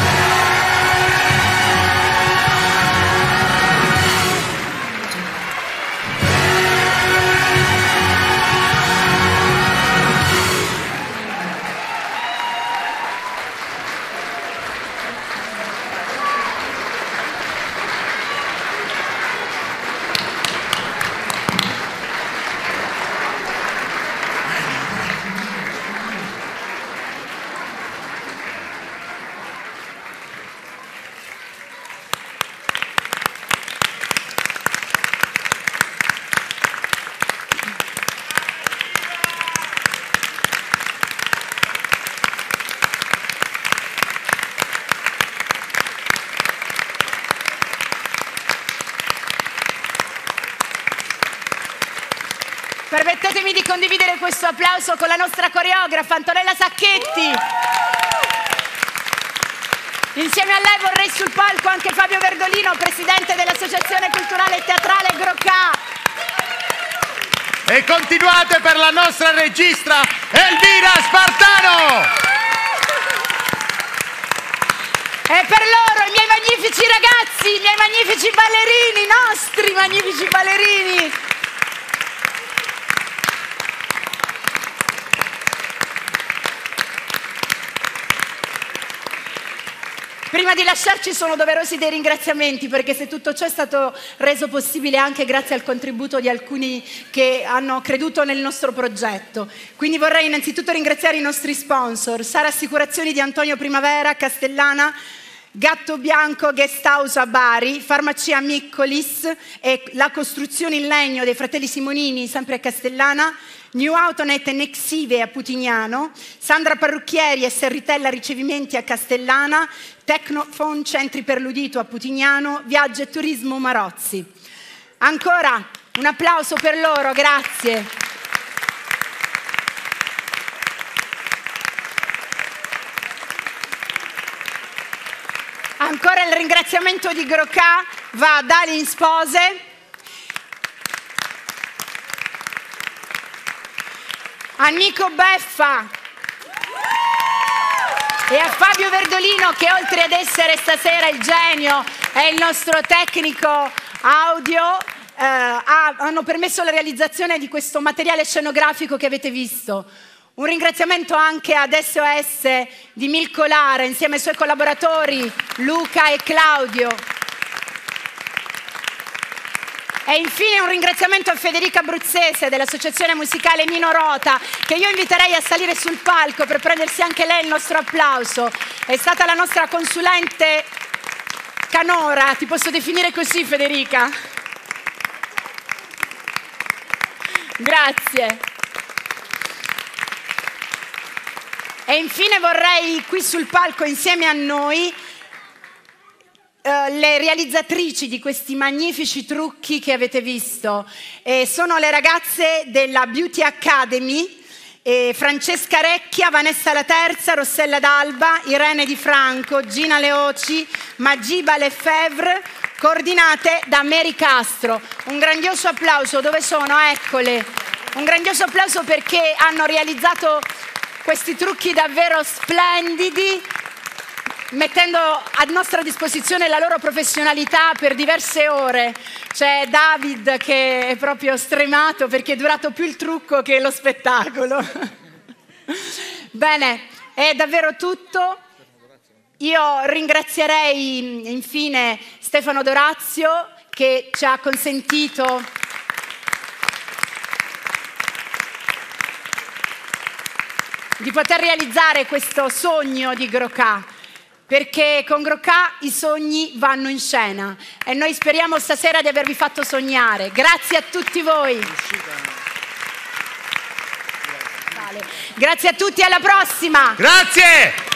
Permettetemi di condividere questo applauso con la nostra coreografa Antonella Sacchetti. Insieme a lei vorrei sul palco anche Fabio Verdolino, presidente dell'Associazione Culturale e Teatrale Grocà. E continuate per la nostra regista Elvira Spartano. E per loro i miei magnifici ragazzi, i miei magnifici ballerini, i nostri magnifici ballerini. Prima di lasciarci sono doverosi dei ringraziamenti, perché se tutto ciò è stato reso possibile anche grazie al contributo di alcuni che hanno creduto nel nostro progetto. Quindi vorrei innanzitutto ringraziare i nostri sponsor: Sara Assicurazioni di Antonio Primavera, Castellana, Gatto Bianco Guest House a Bari, Farmacia Miccolis e la costruzione in legno dei fratelli Simonini sempre a Castellana, New Autonet e Nexive a Putignano, Sandra Parrucchieri e Serritella Ricevimenti a Castellana, Tecnofon Centri per l'Udito a Putignano, Viaggio e Turismo Marozzi. Ancora un applauso per loro, grazie. Ancora il ringraziamento di Grocà va ad Alin Spose, a Nico Beffa e a Fabio Verdolino, che oltre ad essere stasera il genio e il nostro tecnico audio, hanno permesso la realizzazione di questo materiale scenografico che avete visto. Un ringraziamento anche ad SOS di Milko Lara insieme ai suoi collaboratori Luca e Claudio. E infine un ringraziamento a Federica Bruzzese dell'Associazione Musicale Nino Rota, che io inviterei a salire sul palco per prendersi anche lei il nostro applauso. È stata la nostra consulente canora, ti posso definire così, Federica? Grazie. E infine vorrei qui sul palco insieme a noi le realizzatrici di questi magnifici trucchi che avete visto. Sono le ragazze della Beauty Academy, Francesca Recchia, Vanessa La Terza, Rossella D'Alba, Irene Di Franco, Gina Leoci, Magiba Lefebvre, coordinate da Mary Castro. Un grandioso applauso, dove sono? Eccole. Un grandioso applauso perché hanno realizzato questi trucchi davvero splendidi, mettendo a nostra disposizione la loro professionalità per diverse ore. C'è David che è proprio stremato perché è durato più il trucco che lo spettacolo. Bene, è davvero tutto. Io ringrazierei infine Stefano Dorazio, che ci ha consentito di poter realizzare questo sogno di Grocà, perché con Grocà i sogni vanno in scena e noi speriamo stasera di avervi fatto sognare. Grazie a tutti voi. Grazie a tutti, alla prossima! Grazie!